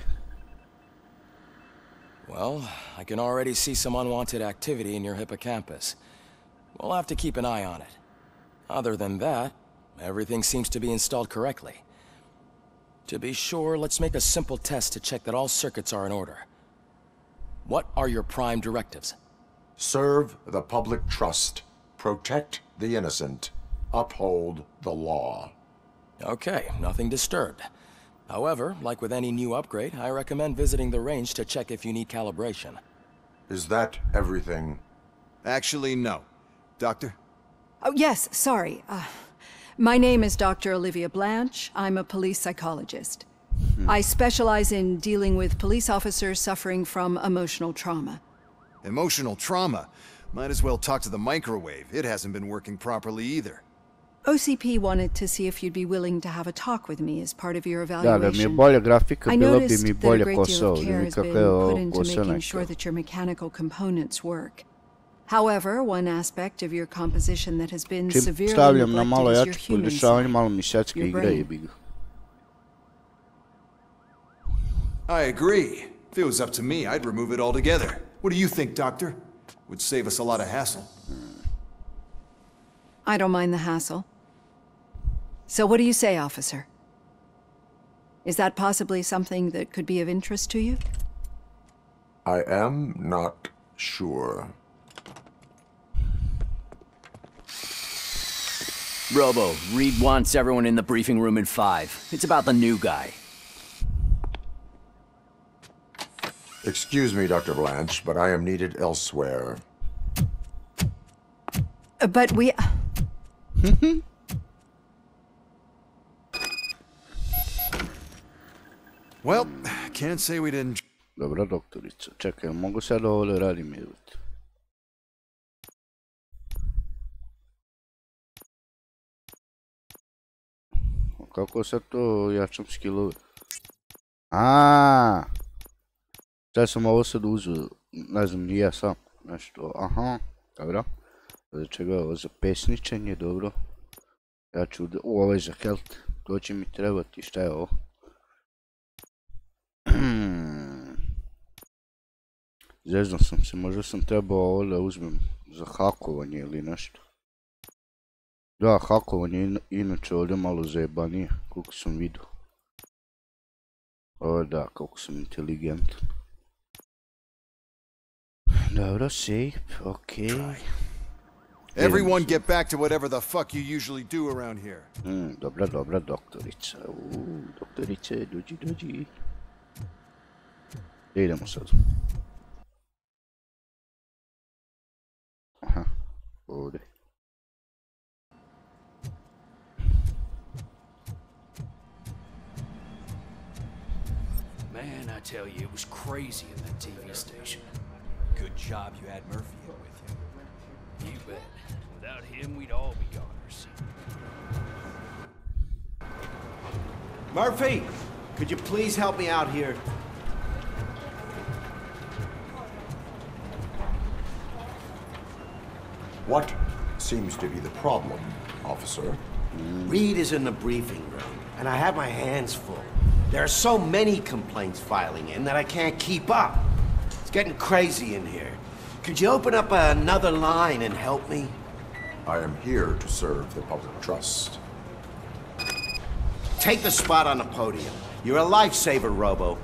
Well, I can already see some unwanted activity in your hippocampus. We'll have to keep an eye on it. Other than that, everything seems to be installed correctly. To be sure, let's make a simple test to check that all circuits are in order. What are your prime directives? Serve the public trust. Protect the innocent. Uphold the law. Okay, nothing disturbed. However, like with any new upgrade, I recommend visiting the range to check if you need calibration. Is that everything? Actually, no. Doctor? Oh, yes, sorry. Uh, my name is Doctor Olivia Blanche. I'm a police psychologist. Hmm. I specialize in dealing with police officers suffering from emotional trauma. Emotional trauma? Might as well talk to the microwave. It hasn't been working properly either. O C P wanted to see if you'd be willing to have a talk with me as part of your Da, da mi je evaluation. bolja grafika, I bilo bi noticed mi that a bolje great deal kosao, of da care mi has been kakve ovo put into kose making sure neka. that your mechanical components work. However, one aspect of your composition that has been Čim severely stavljam na malo neglected is jače your human podešavanje, side, malo mi sjecka your igra brain. jebi ga. I agree. If it was up to me, I'd remove it altogether. What do you think, Doctor? Would save us a lot of hassle. I don't mind the hassle. So what do you say, officer? Is that possibly something that could be of interest to you? I am not sure. Robo, Reed wants everyone in the briefing room in five. It's about the new guy. Excuse me, Doctor Blanche, but I am needed elsewhere. Uh, but we... Well, can't say we didn't... Dobra, doktorica. Čekaj, mogu sad ovo da radim jedvati? Kako sad to jačam skillove? Aaaa! Sad sam ovo sad uzeo, ne znam, ni ja sam. Nešto, aha, dobro. Za čega je ovo za pesničenje, dobro. Ja ću da... U, ovo je za health. To će mi trebati, šta je ovo? Zeznao sam se, možda sam trebao ovo da uzmem za hakovanje ili nešto. Da, hakovanje je inače ovdje malo zajebanije, koliko sam vidio. O da, koliko sam inteligentan. Dobro, safe, okej. Okay. Everyone get back to whatever the fuck you usually do around here. Mm, dobra, dobra, doktorica. Uuu, doktorice, dođi, dođi. Idemo sad. Aha, ovdje. tell you, it was crazy in that T V station. Good job you had Murphy in with you. You bet. Without him, we'd all be goners. Murphy, could you please help me out here? What seems to be the problem, officer? Reed is in the briefing room, and I have my hands full. There are so many complaints filing in that I can't keep up. It's getting crazy in here. Could you open up another line and help me? I am here to serve the public trust. Take the spot on the podium. You're a lifesaver, Robo.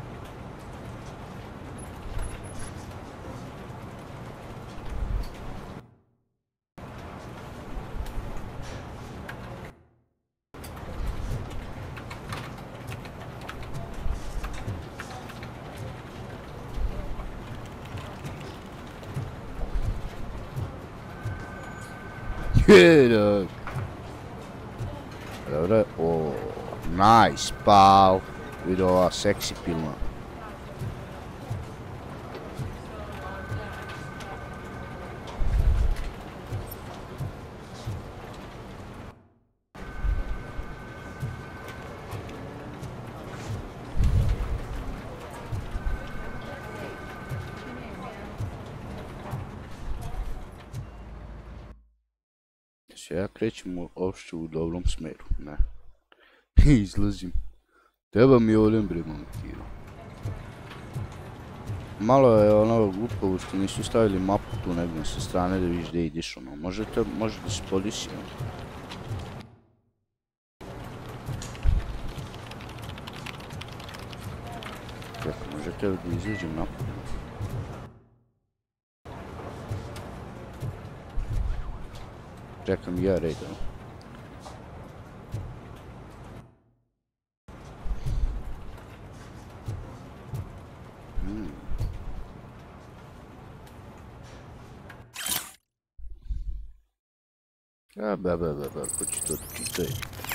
Dog. Dobro, o, nice, pal. Vidio ova seksi pilna. Ja krećemo uopšte u dobrom smeru, ne. Izlazim. Treba mi ovdje remontirati. Malo je ono glupavo što nisu stavili mapu tu negdje sa strane da vidiš gdje ideš ono. Možete, može da se podisi ono. Čekaj, možete da izađem napad. Čekam ja redom. Hmm. A ba ba ba ba, ko će to čitaj?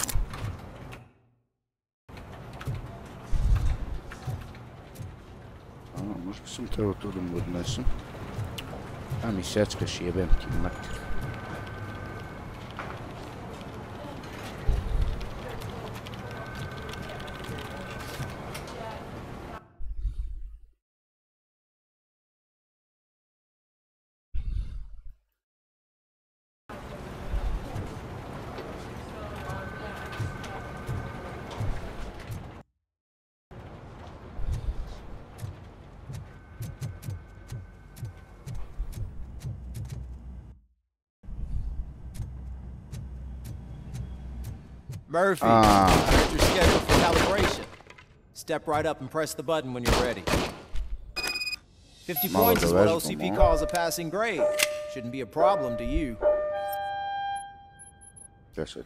A, možda sam trebao to da mu odnesem. A mi seckaš jebem ti mater. Murphy, Ah. I heard you're scheduled for calibration. Step right up and press the button when you're ready. fifty Malo points is da what vežbamo, L C P a? calls a passing grade. Shouldn't be a problem to you. Gdje sad?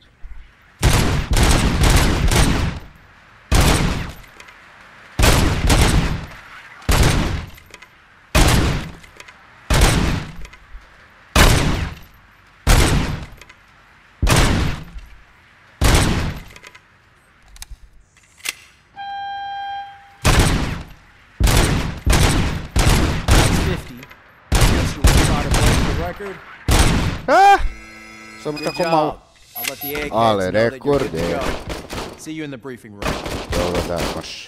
Ah! Samo tako malo. Ale rekorde. See you in the briefing room. Dobro da, baš.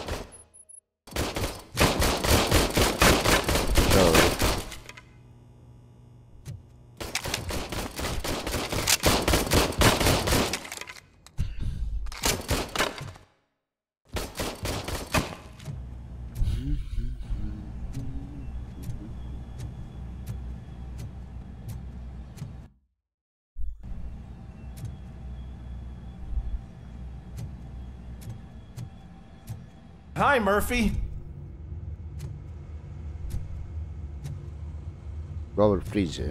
Dobro. Hi, Murphy. Govor frize.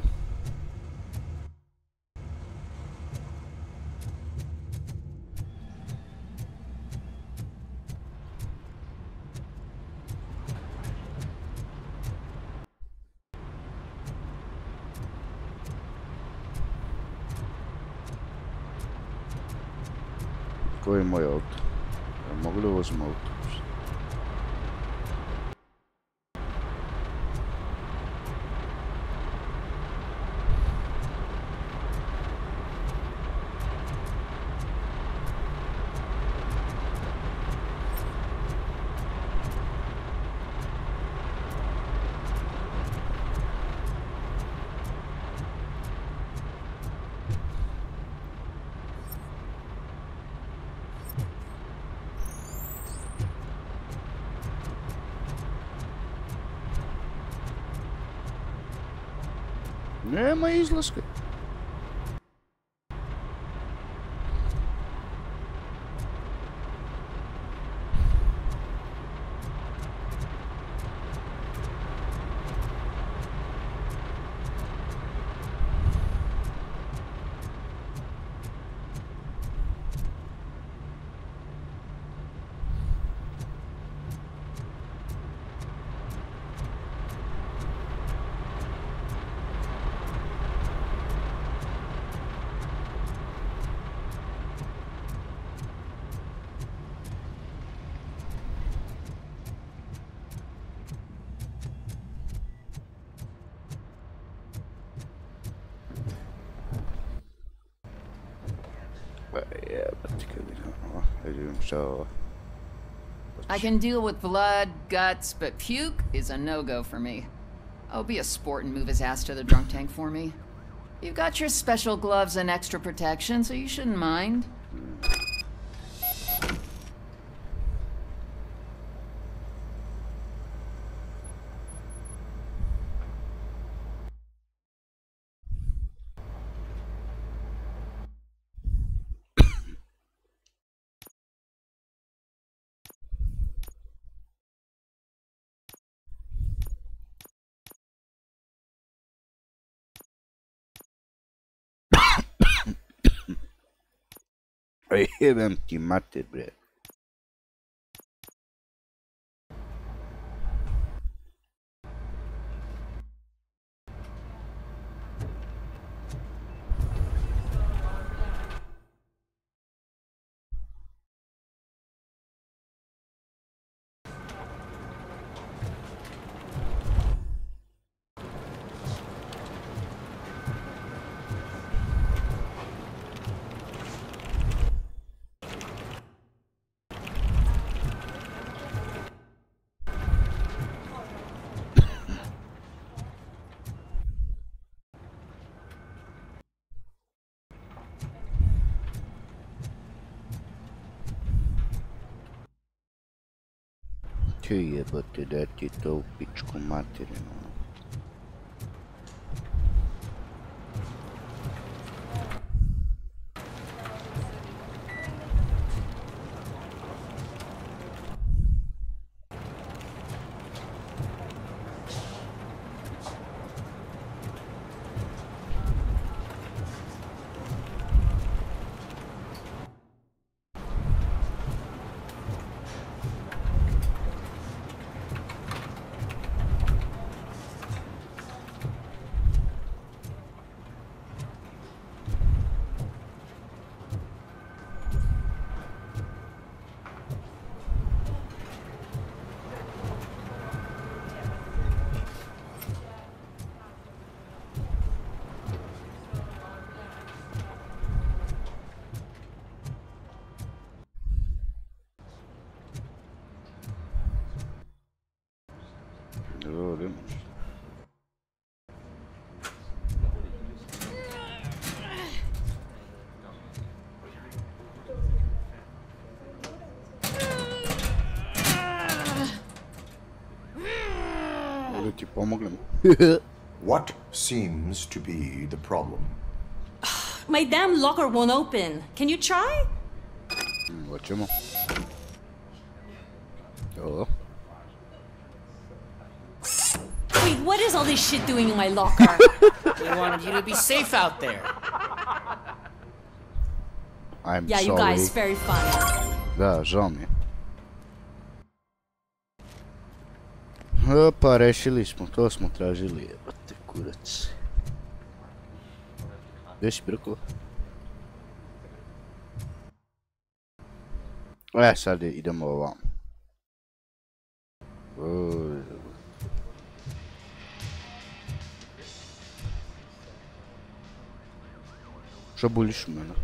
Koji je moj auto? Ja mogu da vozim autobus? Nema izlaska. So I can deal with blood, guts, but puke is a no-go for me. Oh, be a sport and move his ass to the drunk tank for me. You've got your special gloves and extra protection, so you shouldn't mind. Jebem ti mater, bre. Ti jebote da ti to u pičku materinu. What seems to be the problem? My damn locker won't open. Can you try? Facciamo. Oh. Wait, what is all this shit doing in my locker? We wanted you to be safe out there. I'm yeah, sorry. you guys, very fun. Da, žao mi je. Opa, rešili smo, to smo tražili, jebate kurac. Gdje si brko? E, sad idemo ovam. Što buliš mene?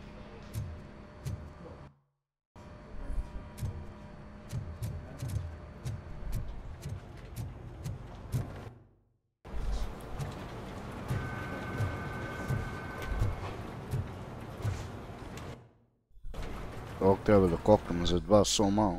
Ovog treba da koknemo za dva soma.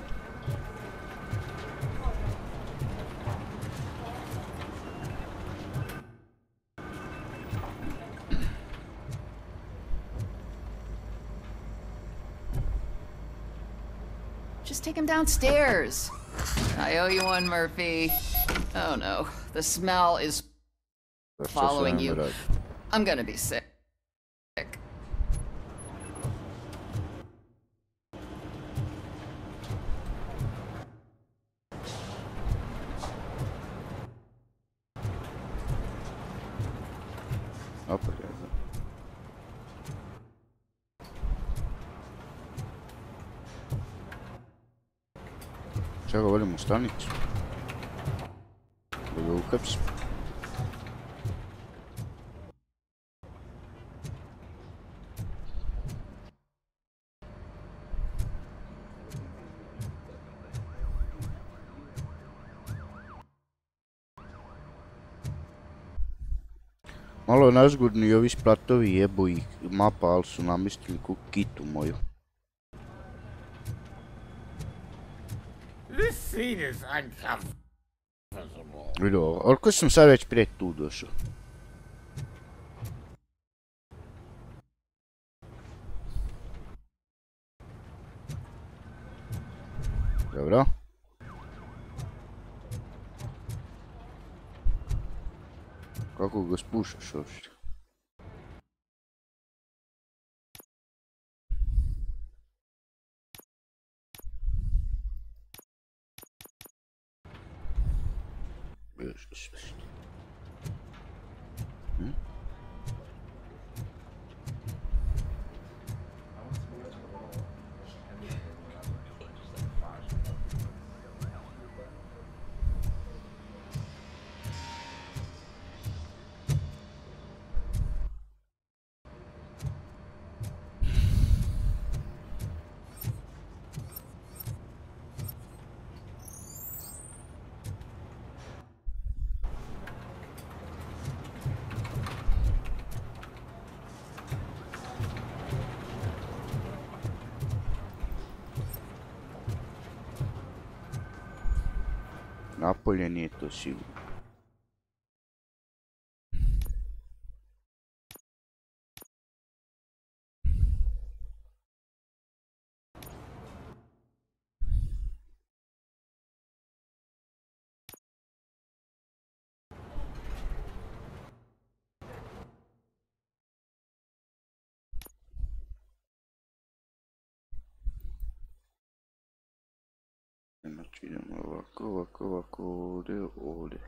Just take him downstairs. I owe you one, Murphy. Oh no, the smell is following you. I'm gonna be sick. Opet. Čega volim u stanicu? Da ga uhapsim. Malo nazgodni ovi splatovi jebo ih mapa, ali su namestili ku kitu moju. This seat is uncomfortable. Vidio ovo, koliko sam sad već prije tu došao? Dobro. Kako ga spušaš uopšte? Jezus. Hm? Napolje nije to sigurno. Znači idemo ovako, ovako, ovako, ovdje, ovdje.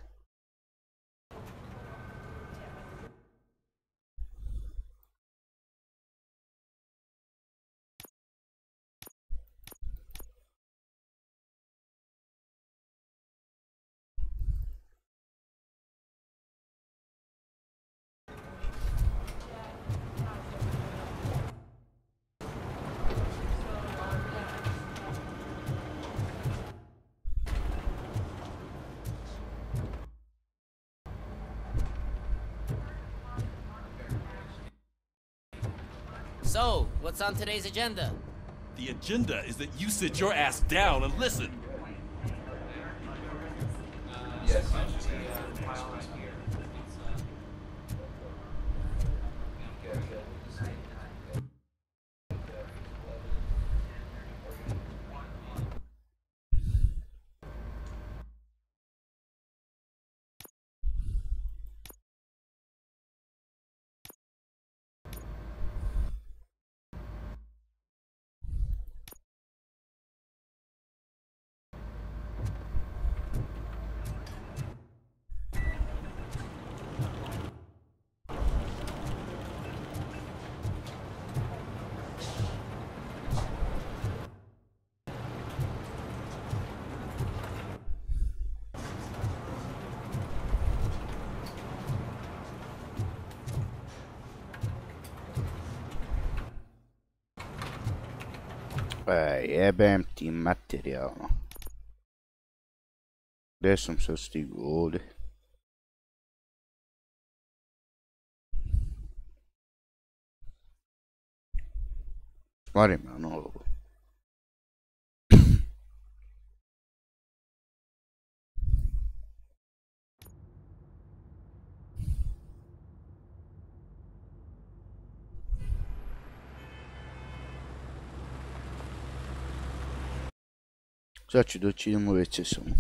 So, what's on today's agenda? The agenda is that you sit your ass down and listen. Yes. E, jebem ti materijalno. Gdje sam sad stigao? Ovdje. Stvari me ono ovo. Sad ću doći, idem u ve ce samo.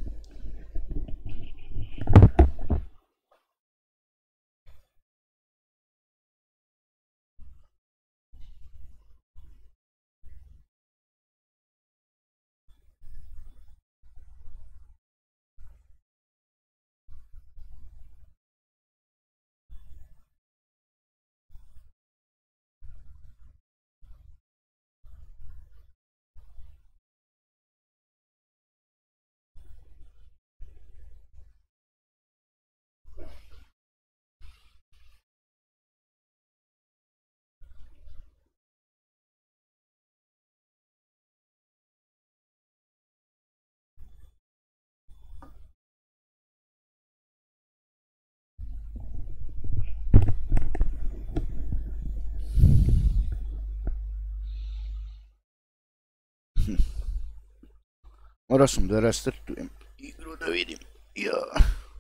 Morao sam da restartujem igru da vidim. Ja.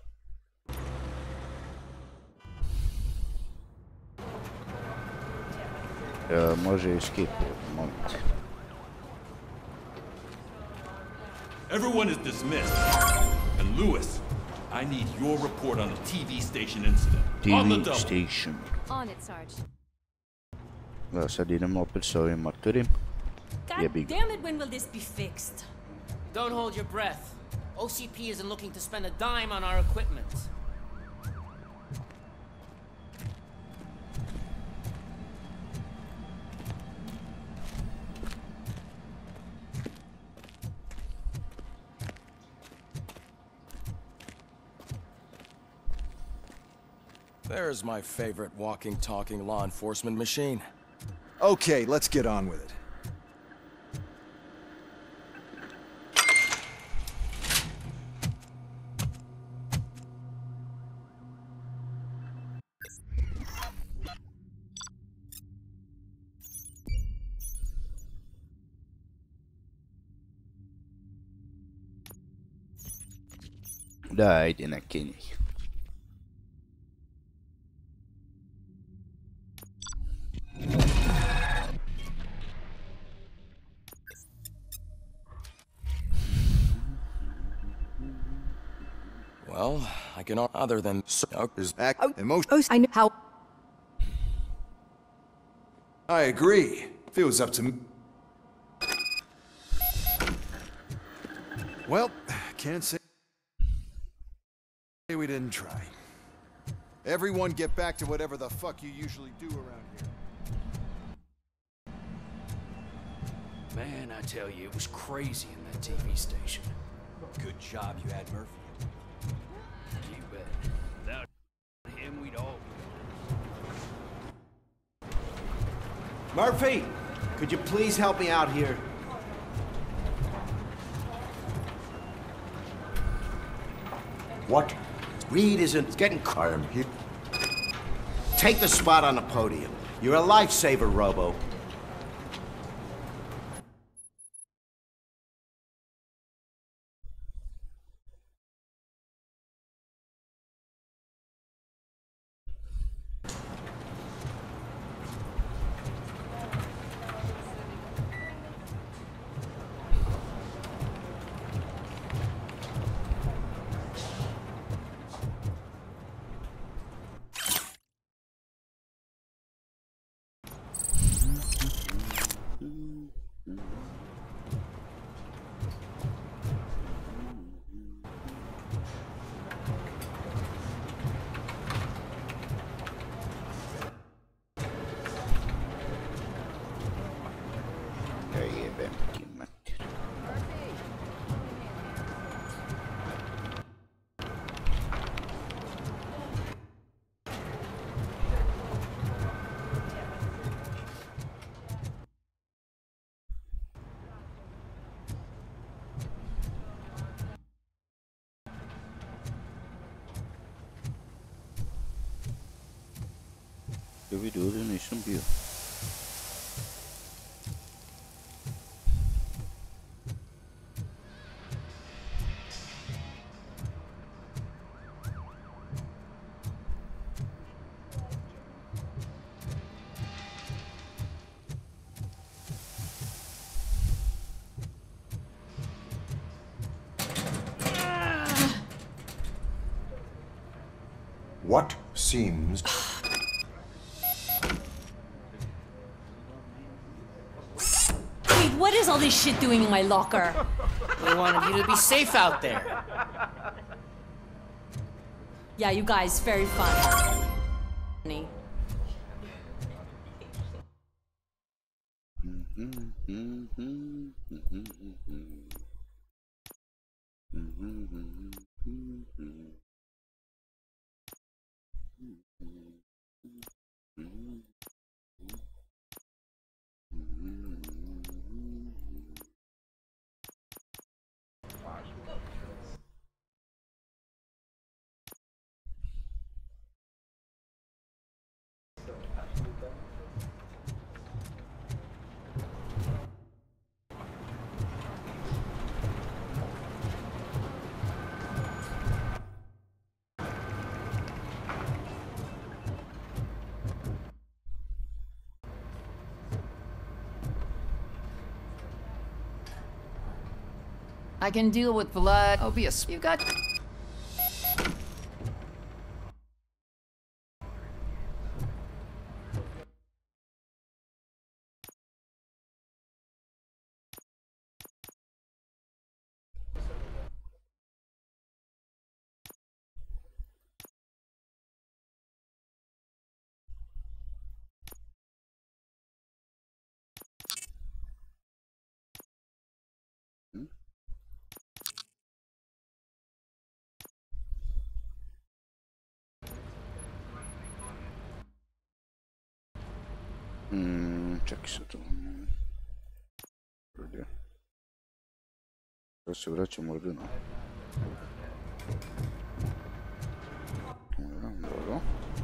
Ja, može escape, moment. Everyone is dismissed. And Lewis, I need your report on the T V station incident. On the T V double. station. On it, Sarge. Da, sad idemo opet sa ovim motorim. God Jebi ga. damn it, when will this be fixed? Don't hold your breath. O C P isn't looking to spend a dime on our equipment. There's my favorite walking, talking law enforcement machine. Okay, let's get on with it. Da, ajde na Kenji. Well, I can other than is act emotion. Oh, I know how. I agree. If it was up to me. Well, can't say we didn't try. Everyone get back to whatever the fuck you usually do around here. Man, I tell you, it was crazy in that T V station. Good job you had Murphy. You bet. Without him, we'd all be. Murphy, could you please help me out here? What? Reed isn't it's getting I am here. Take the spot on the podium. You're a lifesaver, Robo. Da vidi, ovdje nisam bio. seems... Wait, what is all this shit doing in my locker? We wanted you to be safe out there. Yeah, you guys, very fun. I can deal with blood. Oh, be a... You got... Hmm, čak se to... Gdje? Da se vraćam ovdje na... Dobro.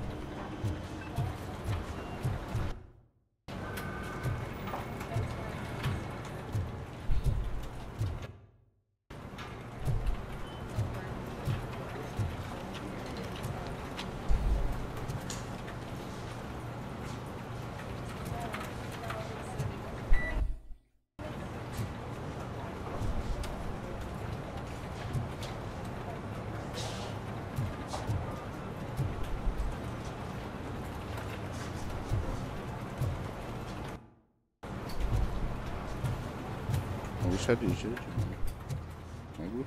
Sad ići, mogu?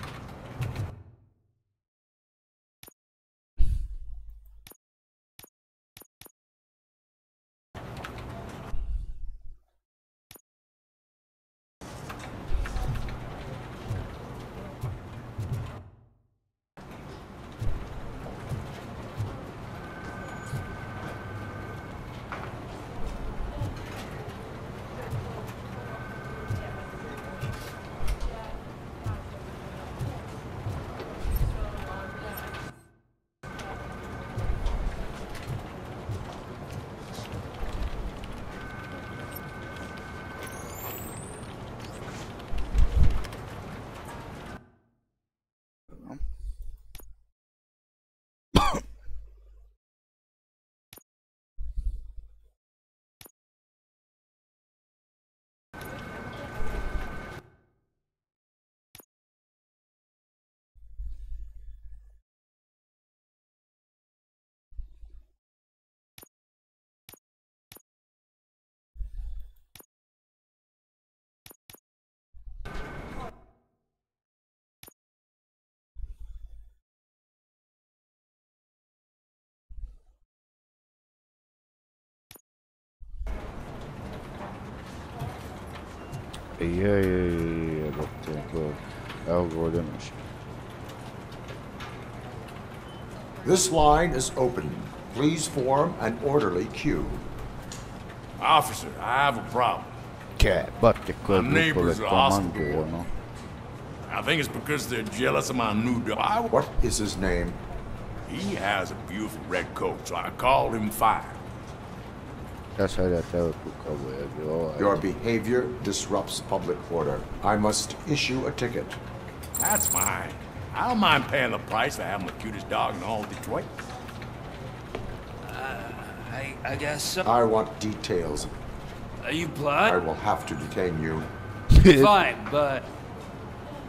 Je, je, je, jebote, go. Evo ga ovdje naši. This line is open. Please form an orderly queue. Officer, I have a problem. Jebate, koje My glupove neighbors are asking komande, for ono. I think it's because they're jealous of my new dog. What is his name? He has a beautiful red coat, so I called him Fire. Ja sad ja tebe tu kao jebi, ovaj. Your behavior disrupts public order. I must issue a ticket. That's fine. I don't mind paying the price for having the cutest dog in all Detroit. Uh, I, I guess so. I want details. Are you blood? I will have to detain you. Fine, but...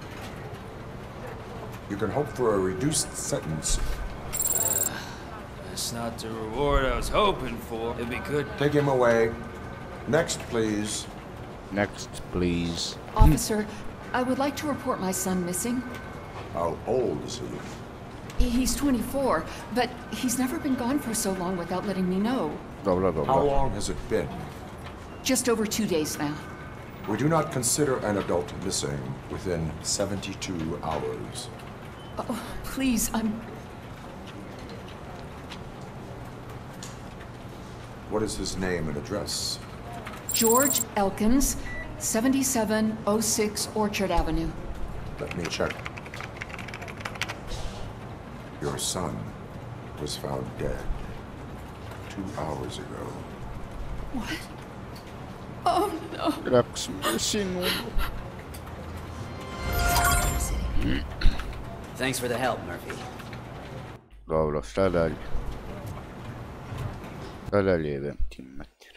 You can hope for a reduced sentence. Uh, That's not the reward I was hoping for. It'd be good. Take him away. Next, please. Next, please. Officer, I would like to report my son missing. How old is he? He's twenty-four, but he's never been gone for so long without letting me know. Dobra, dobra. How long has it been? Just over two days now. We do not consider an adult missing within seventy-two hours. Oh, please, I'm... What is his name and address? George Elkins, seventy-seven oh six Orchard Avenue. Let me check. Your son was found dead two hours ago. What? Oh no. Thanks for the help, Murphy. Dobro, šta dalje? Šta dalje je ti mater?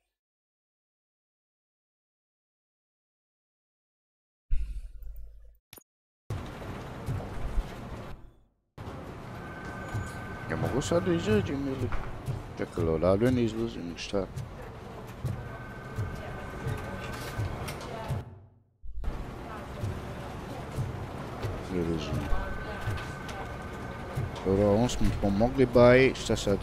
Ja mogu sad da izađem ili... Čekaj, odavde ne izlazim, šta? Ne razumijem. Dobro, ovom smo pomogli, baj, šta sad?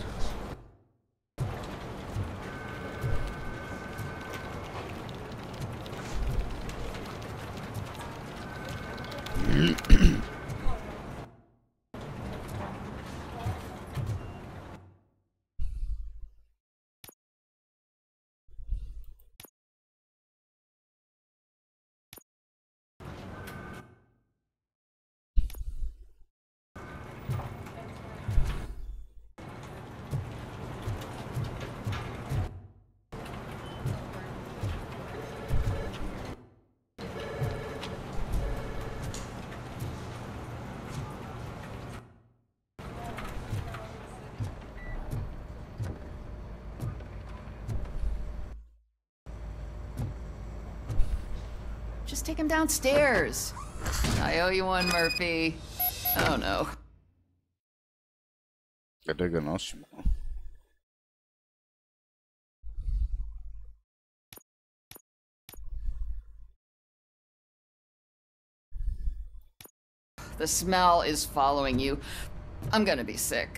Just take him downstairs. I owe you one, Murphy. Oh no. Kada ga nosimo? The smell is following you. I'm gonna be sick.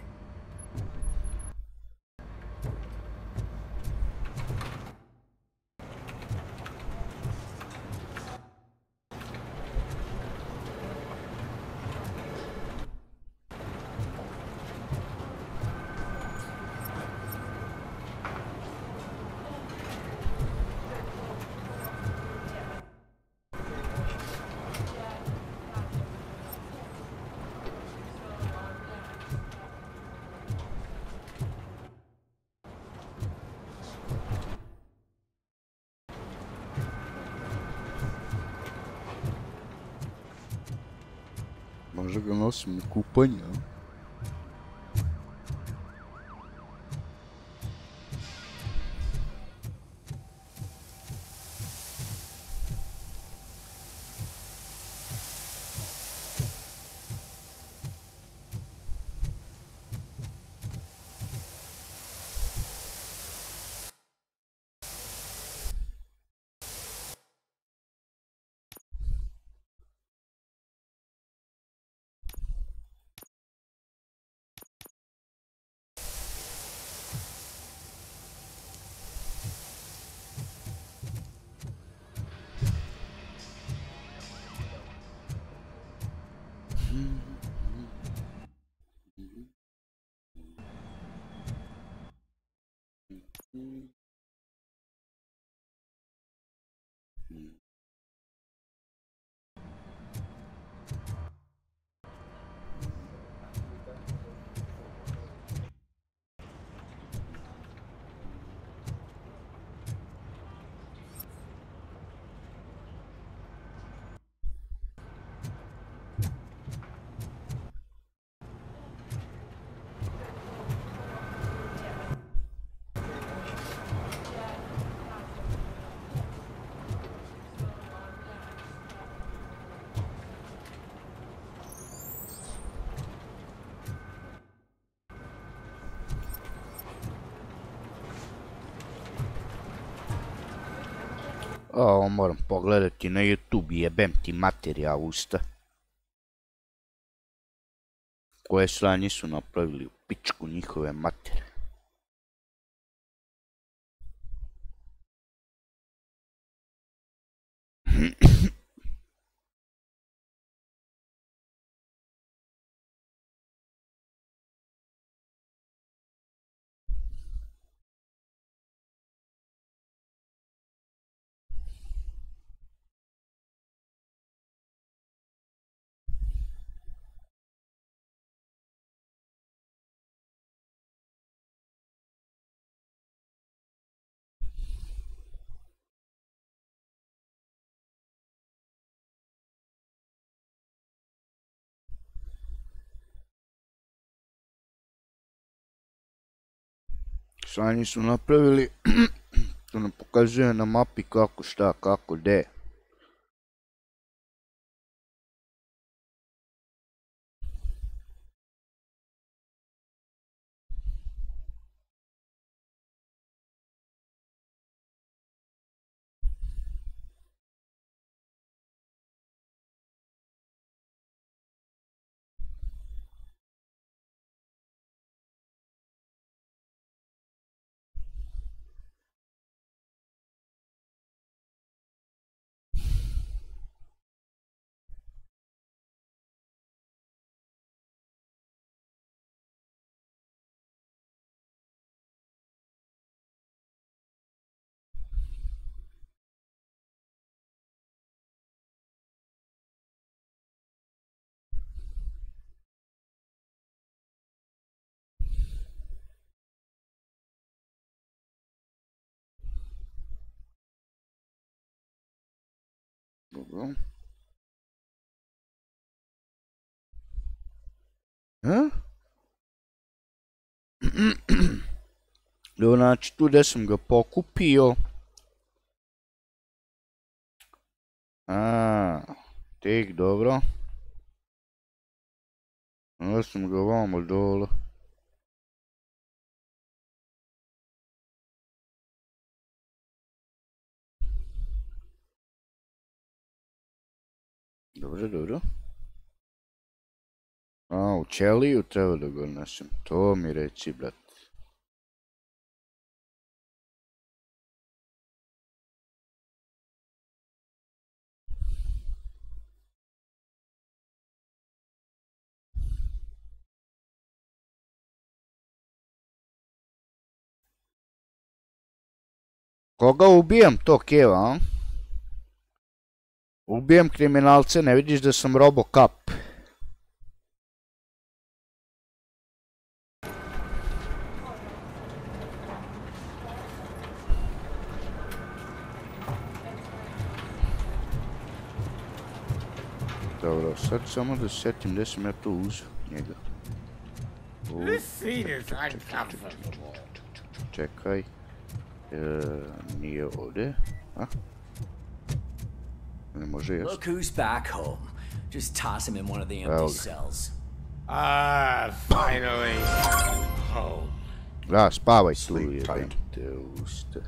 Może go nosimy kupania. O, moram pogledati na YouTube, jebem ti materija usta. Koje sranje su napravili u pičku njihove matere. Sranje su napravili, to nam pokazuje na mapi kako šta, kako de. Dobro. Ha? Dobro, znači tu gdje sam ga pokupio. A, tek dobro. Onda sam ga vamo dole. Dobro, dobro. A, u ćeliju treba da ga nesem. To mi reci, brat. Koga ubijam to keva, a? Ubijam kriminalce, ne vidiš da sam Robocop. Dobro, sad samo da setim gdje sam ja to uzeo njega. This seat is uncomfortable. Čekaj. Nije ovdje, a? Ne može jasno. Look who's back home. Just toss him in one of the empty cells. Ah, finally home. Da, spavaj tu, jebem te usta.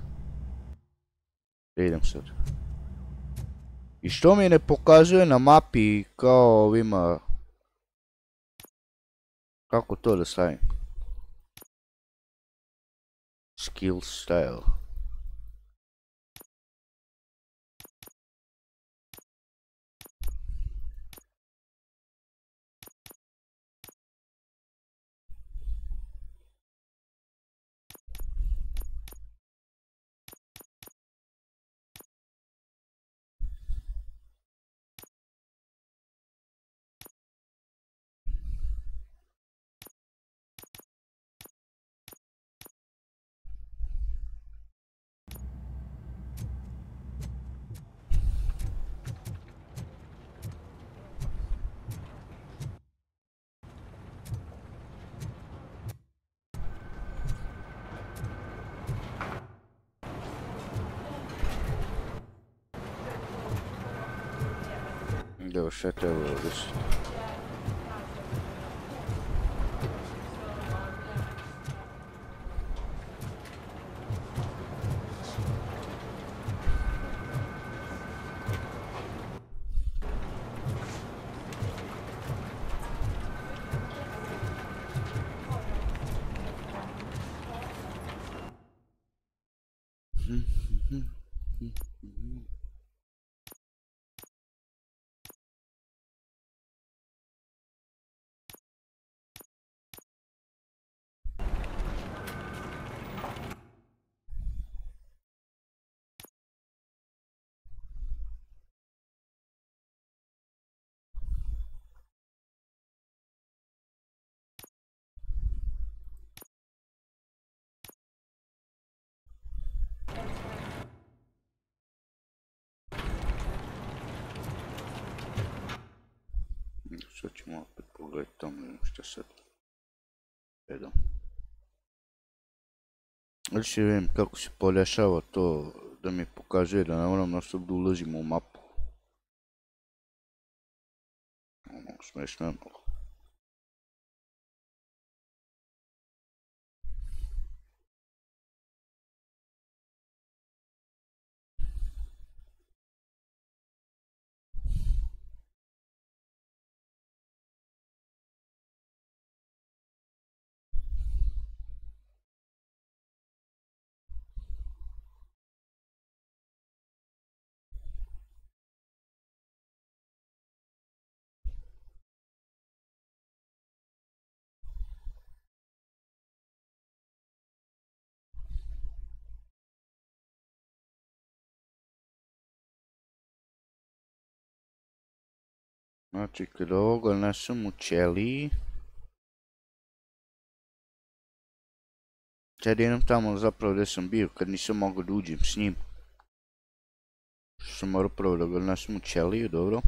Idem sad. I što mi ne pokazuje na mapi kao ovima... Kako to da stavim? Skill style. Dobro, šta treba ovdje? Sad ćemo opet pogledati tamo što sad gledam. Znači vidim kako se polješava to da mi pokazuje da ne moram na da ulazimo u mapu. Ono smešno je malo. Znači kada ovoga nesem u ćeliji. Sad idem tamo zapravo gdje sam bio kad nisam mogao da uđem s njim. Što sam morao prvo da ga nesem u ćeliju, dobro.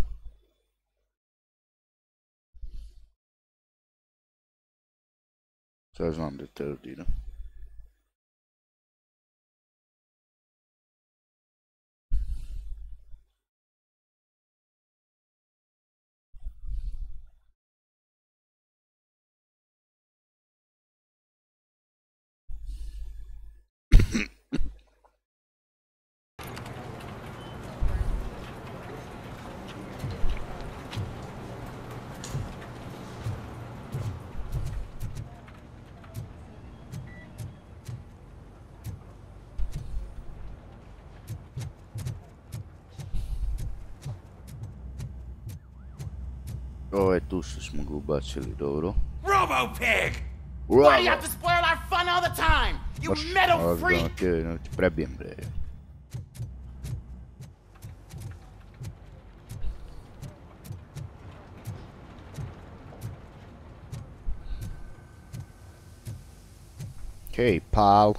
Sad znam da te odidem. Ovaj tu što smo ga ubacili, dobro. Robo-Pig! Robo. Why do you have to spoil our fun all the time? You metal freak! Baš, ono ti prebijem, bre. Hey, pal.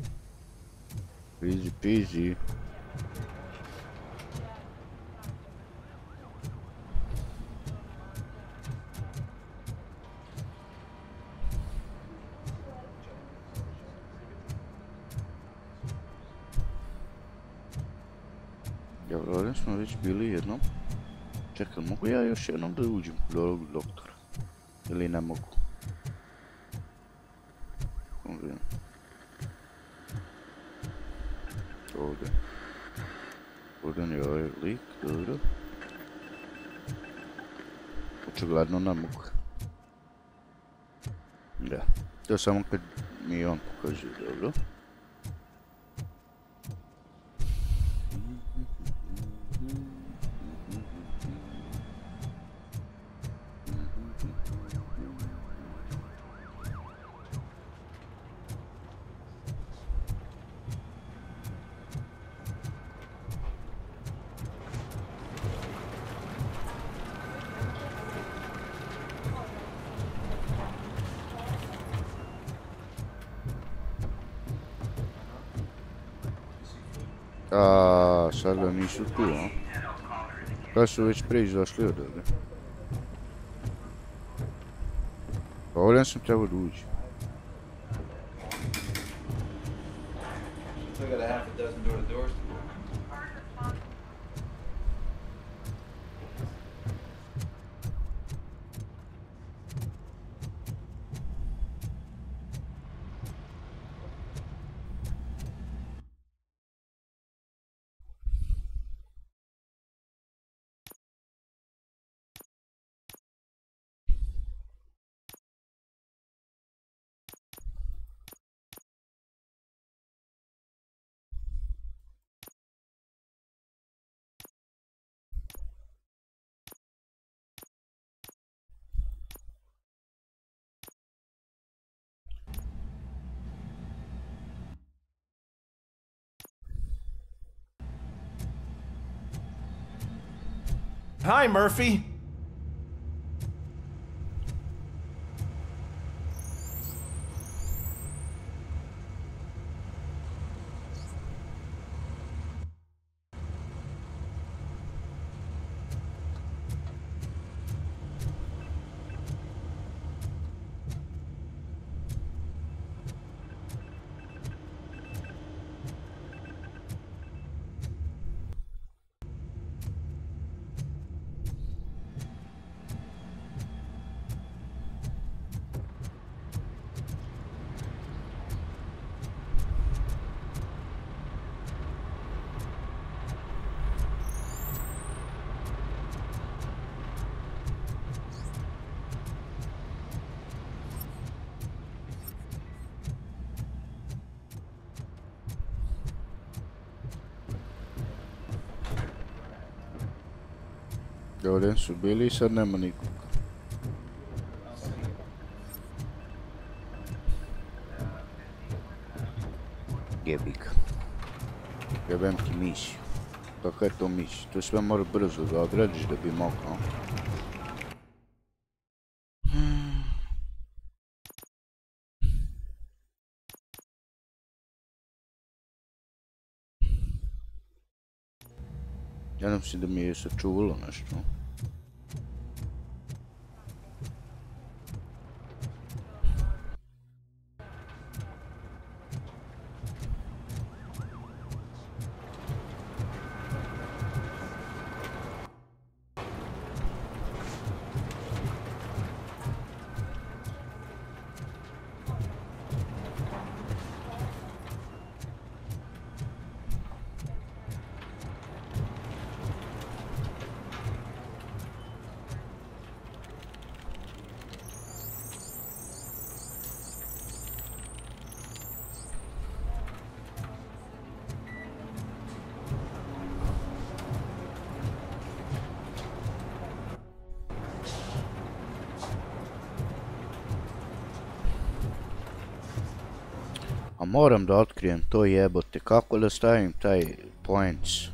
Easy peasy. Dobro, ovdje smo već bili jednom. Čekaj, mogu ja još jednom da uđem kod ovog doktora? Ili ne mogu? Ovdje. Ovdje. Ovdje je ovaj lik, dobro. Očigledno ne mogu. Da, to samo kad mi on pokaže, dobro. A sada nisu tu, a? Da su već prije izašli od ovdje. Ovdje sam trebao da uđi. Still got a half a dozen door to doors to go. Hi, Murphy. Ovdje su bili i sad nema nikog. Jebik. Jebem ti misiju. Kakva je to misija? To sve mora brzo da odradiš da bi mogao. Nadam se da mi je sačuvalo nešto. A moram da otkrijem to jebote, kako da stavim taj points?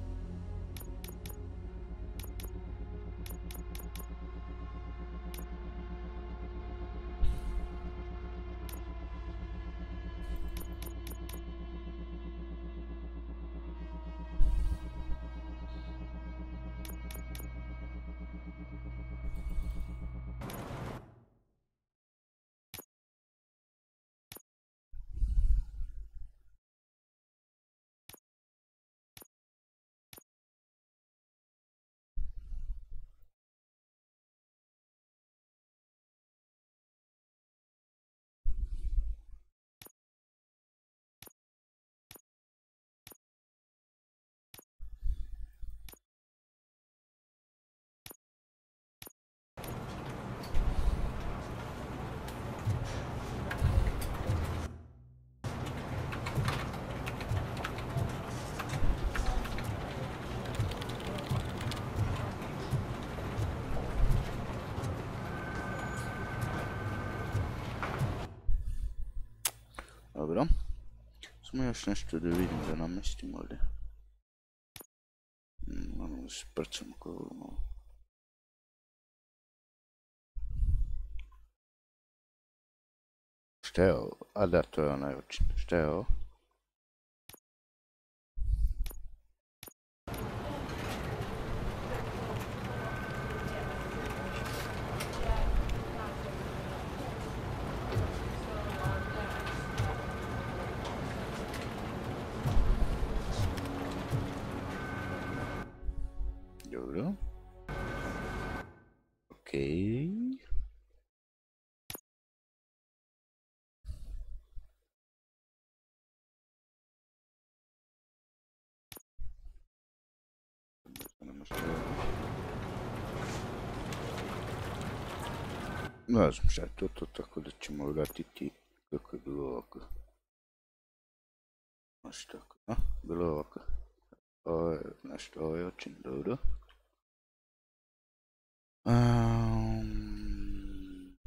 Dobro. Samo još nešto da vidim da namestim ovdje. Malo da se prcam kao malo. Šta je ovo? A da, to je onaj očin. Šta je ovo? Dobro. Okej. Ne znam šta je to, to tako da ćemo vratiti kako je bilo ovako. Znaš tako, a? Bilo ovako. Ovo je, znaš, ovo je očin, dobro. Um...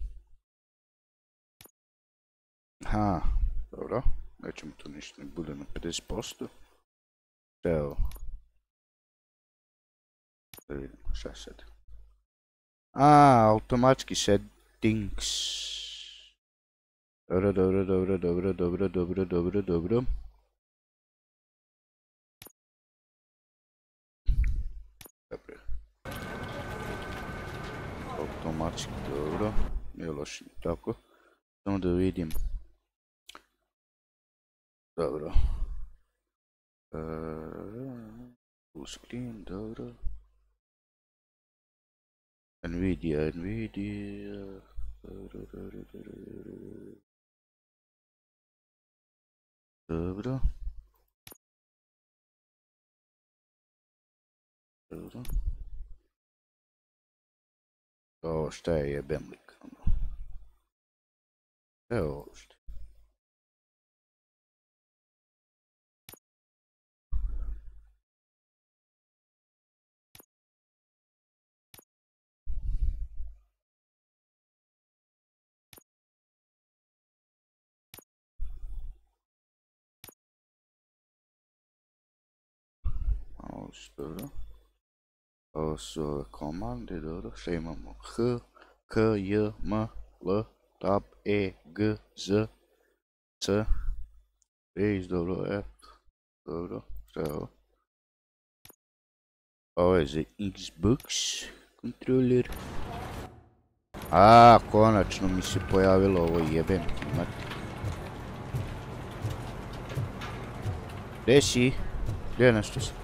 Aha, dobro. Nećemo tu ništa, ne bude na pedeset posto. Šta je ovo? Da vidimo šta sad. A, automatski settings. Dobro, dobro, dobro, dobro, dobro, dobro, dobro, dobro. Dobro. Automatski, dobro. Nije loše ni tako. Samo da vidim. Dobro. Full screen, dobro. Nvidia, Nvidia. Dobro. Dobro. Ovo šta je jebem lik. Evo ovo što. Ovo su dobro. Ovo su ove komande, dobro. Šta imamo? H, K, J, M, L, Tab, E, G, Z, C, Base, dobro, F, dobro. Šta je ovo? Ovo je za Xbox kontroler. A, konačno mi se pojavilo ovo jebem timat. Gdje si? Gdje je nešto si?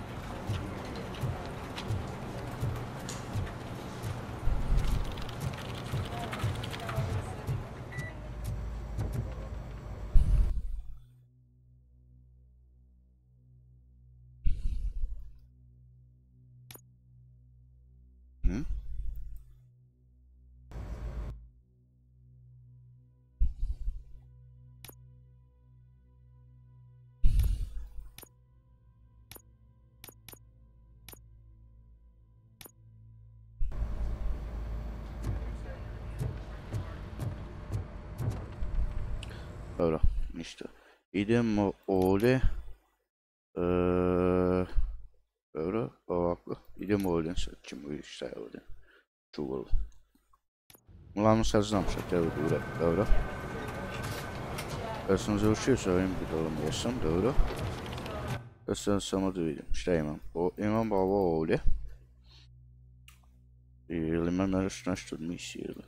Dobro, ništa. Idemo ovdje. Eee, dobro, ovako. Idemo ovdje, sad ćemo vidjeti šta je ovdje. Čuvalo. Uglavnom sad znam šta treba da uradim, dobro. Kad sam završio sa ovim bidolom, jesam, dobro. Kad sam samo da vidim šta imam. O, imam ovo ovdje. Ili imam još nešto od misije ili.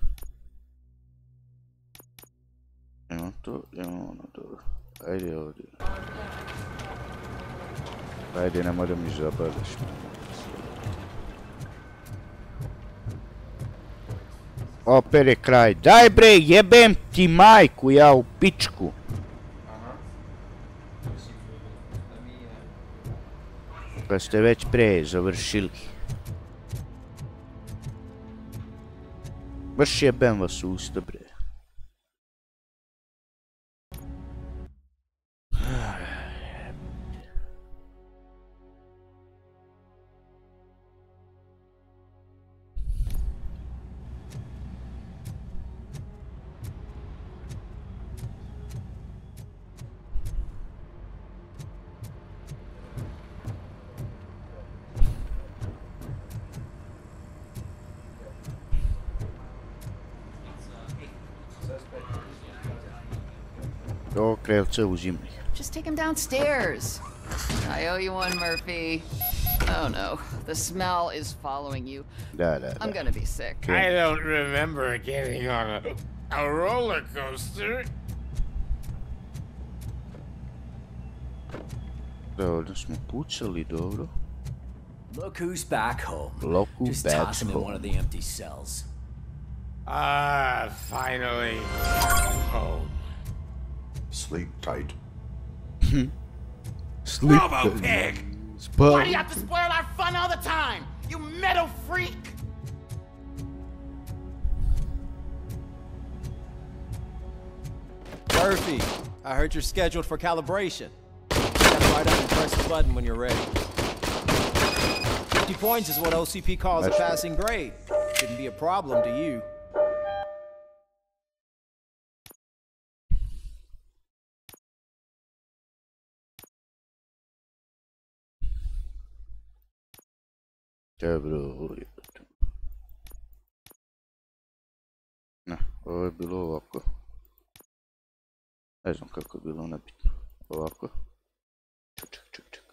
Imam to, imam ono, dobro. Ajde ovdje. Ajde, nemoj da mi zabadaš. Opet je kraj. Daj bre, jebem ti majku, ja u pičku. Pa ste već pre završili. Baš jebem vas u usta bre. Do krevce uzimli. Just take him downstairs. I owe you one, Murphy. Oh no, the smell is following you. Da, da, da. I'm gonna be sick. I don't remember getting on a, a roller coaster. Da, ovdje smo pucali, dobro. Look who's back home. Look who's Just back toss him in home. one of the empty cells. Ah, finally home. Sleep tight. Sleep Robo pig! Spud. Why do you have to spoil our fun all the time? You metal freak! Murphy, I heard you're scheduled for calibration. Step right up and press the button when you're ready. fifty points is what O C P calls a passing grade. Shouldn't be a problem to you. Dobro. Ne, ovo je bilo ovako. Ne znam kako je bilo, nebitno. Ovako. Ček, ček, ček, ček.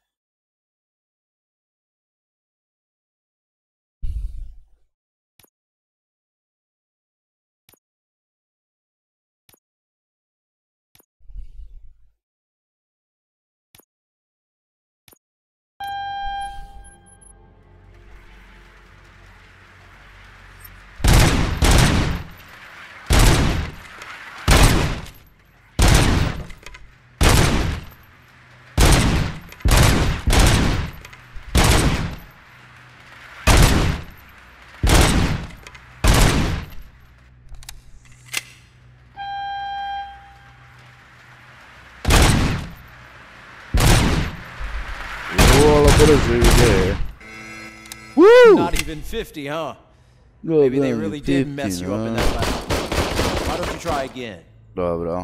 Woo! Not even fifty, huh? Maybe they really did mess you up in that last one. Why don't you try again? Dobro.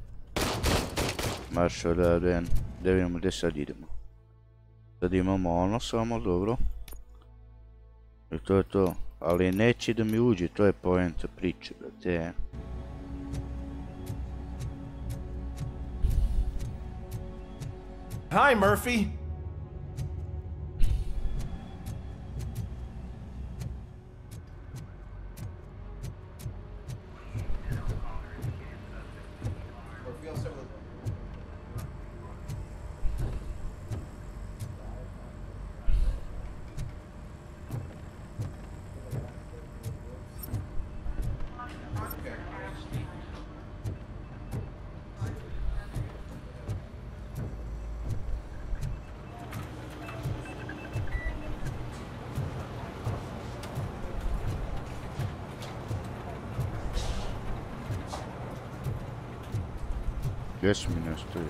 Marš odavde. Da vidimo gdje sad idemo. Sad imamo ono samo, dobro. I to je to. Ali neće da mi uđe, to je poenta priče, brate. Hi, Murphy. Gdje su mi nastavili?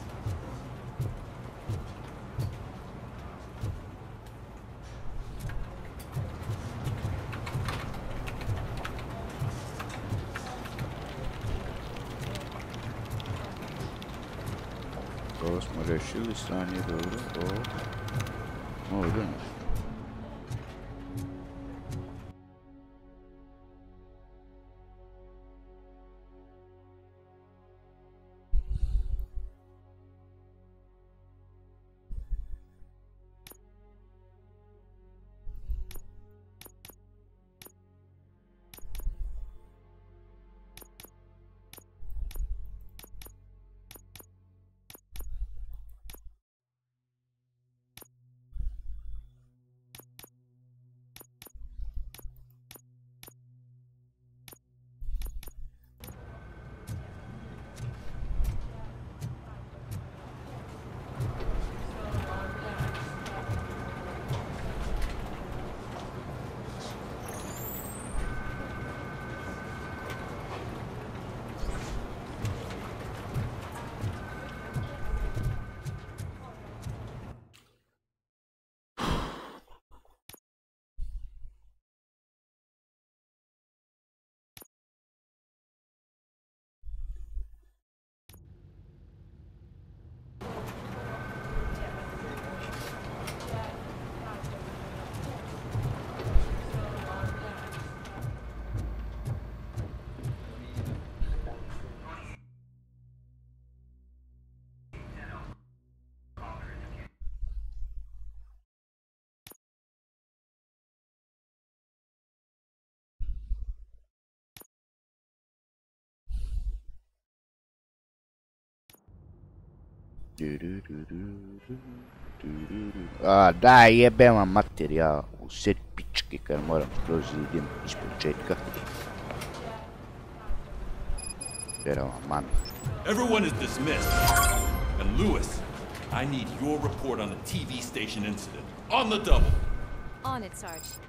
Ovo smo rešili, stan je dobro, ovo... Ovdje nešto. A daj, jebem vam materijal u set pičke kad moram skroz idem iz početka. Jebem vam mami. Everyone is dismissed. And Lewis, I need your report on the T V station incident. On the double. On it, Sarge.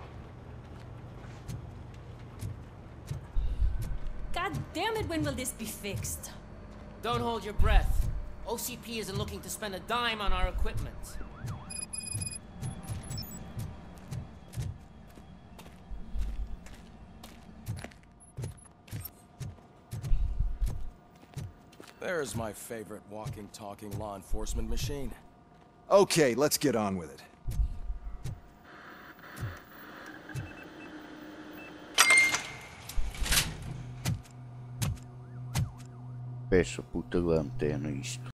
God damn it, when will this be fixed? Don't hold your breath. O C P isn't looking to spend a dime on our equipment. There's my favorite walking, talking law enforcement machine. Okay, let's get on with it. petsto puta gledam te jedno isto.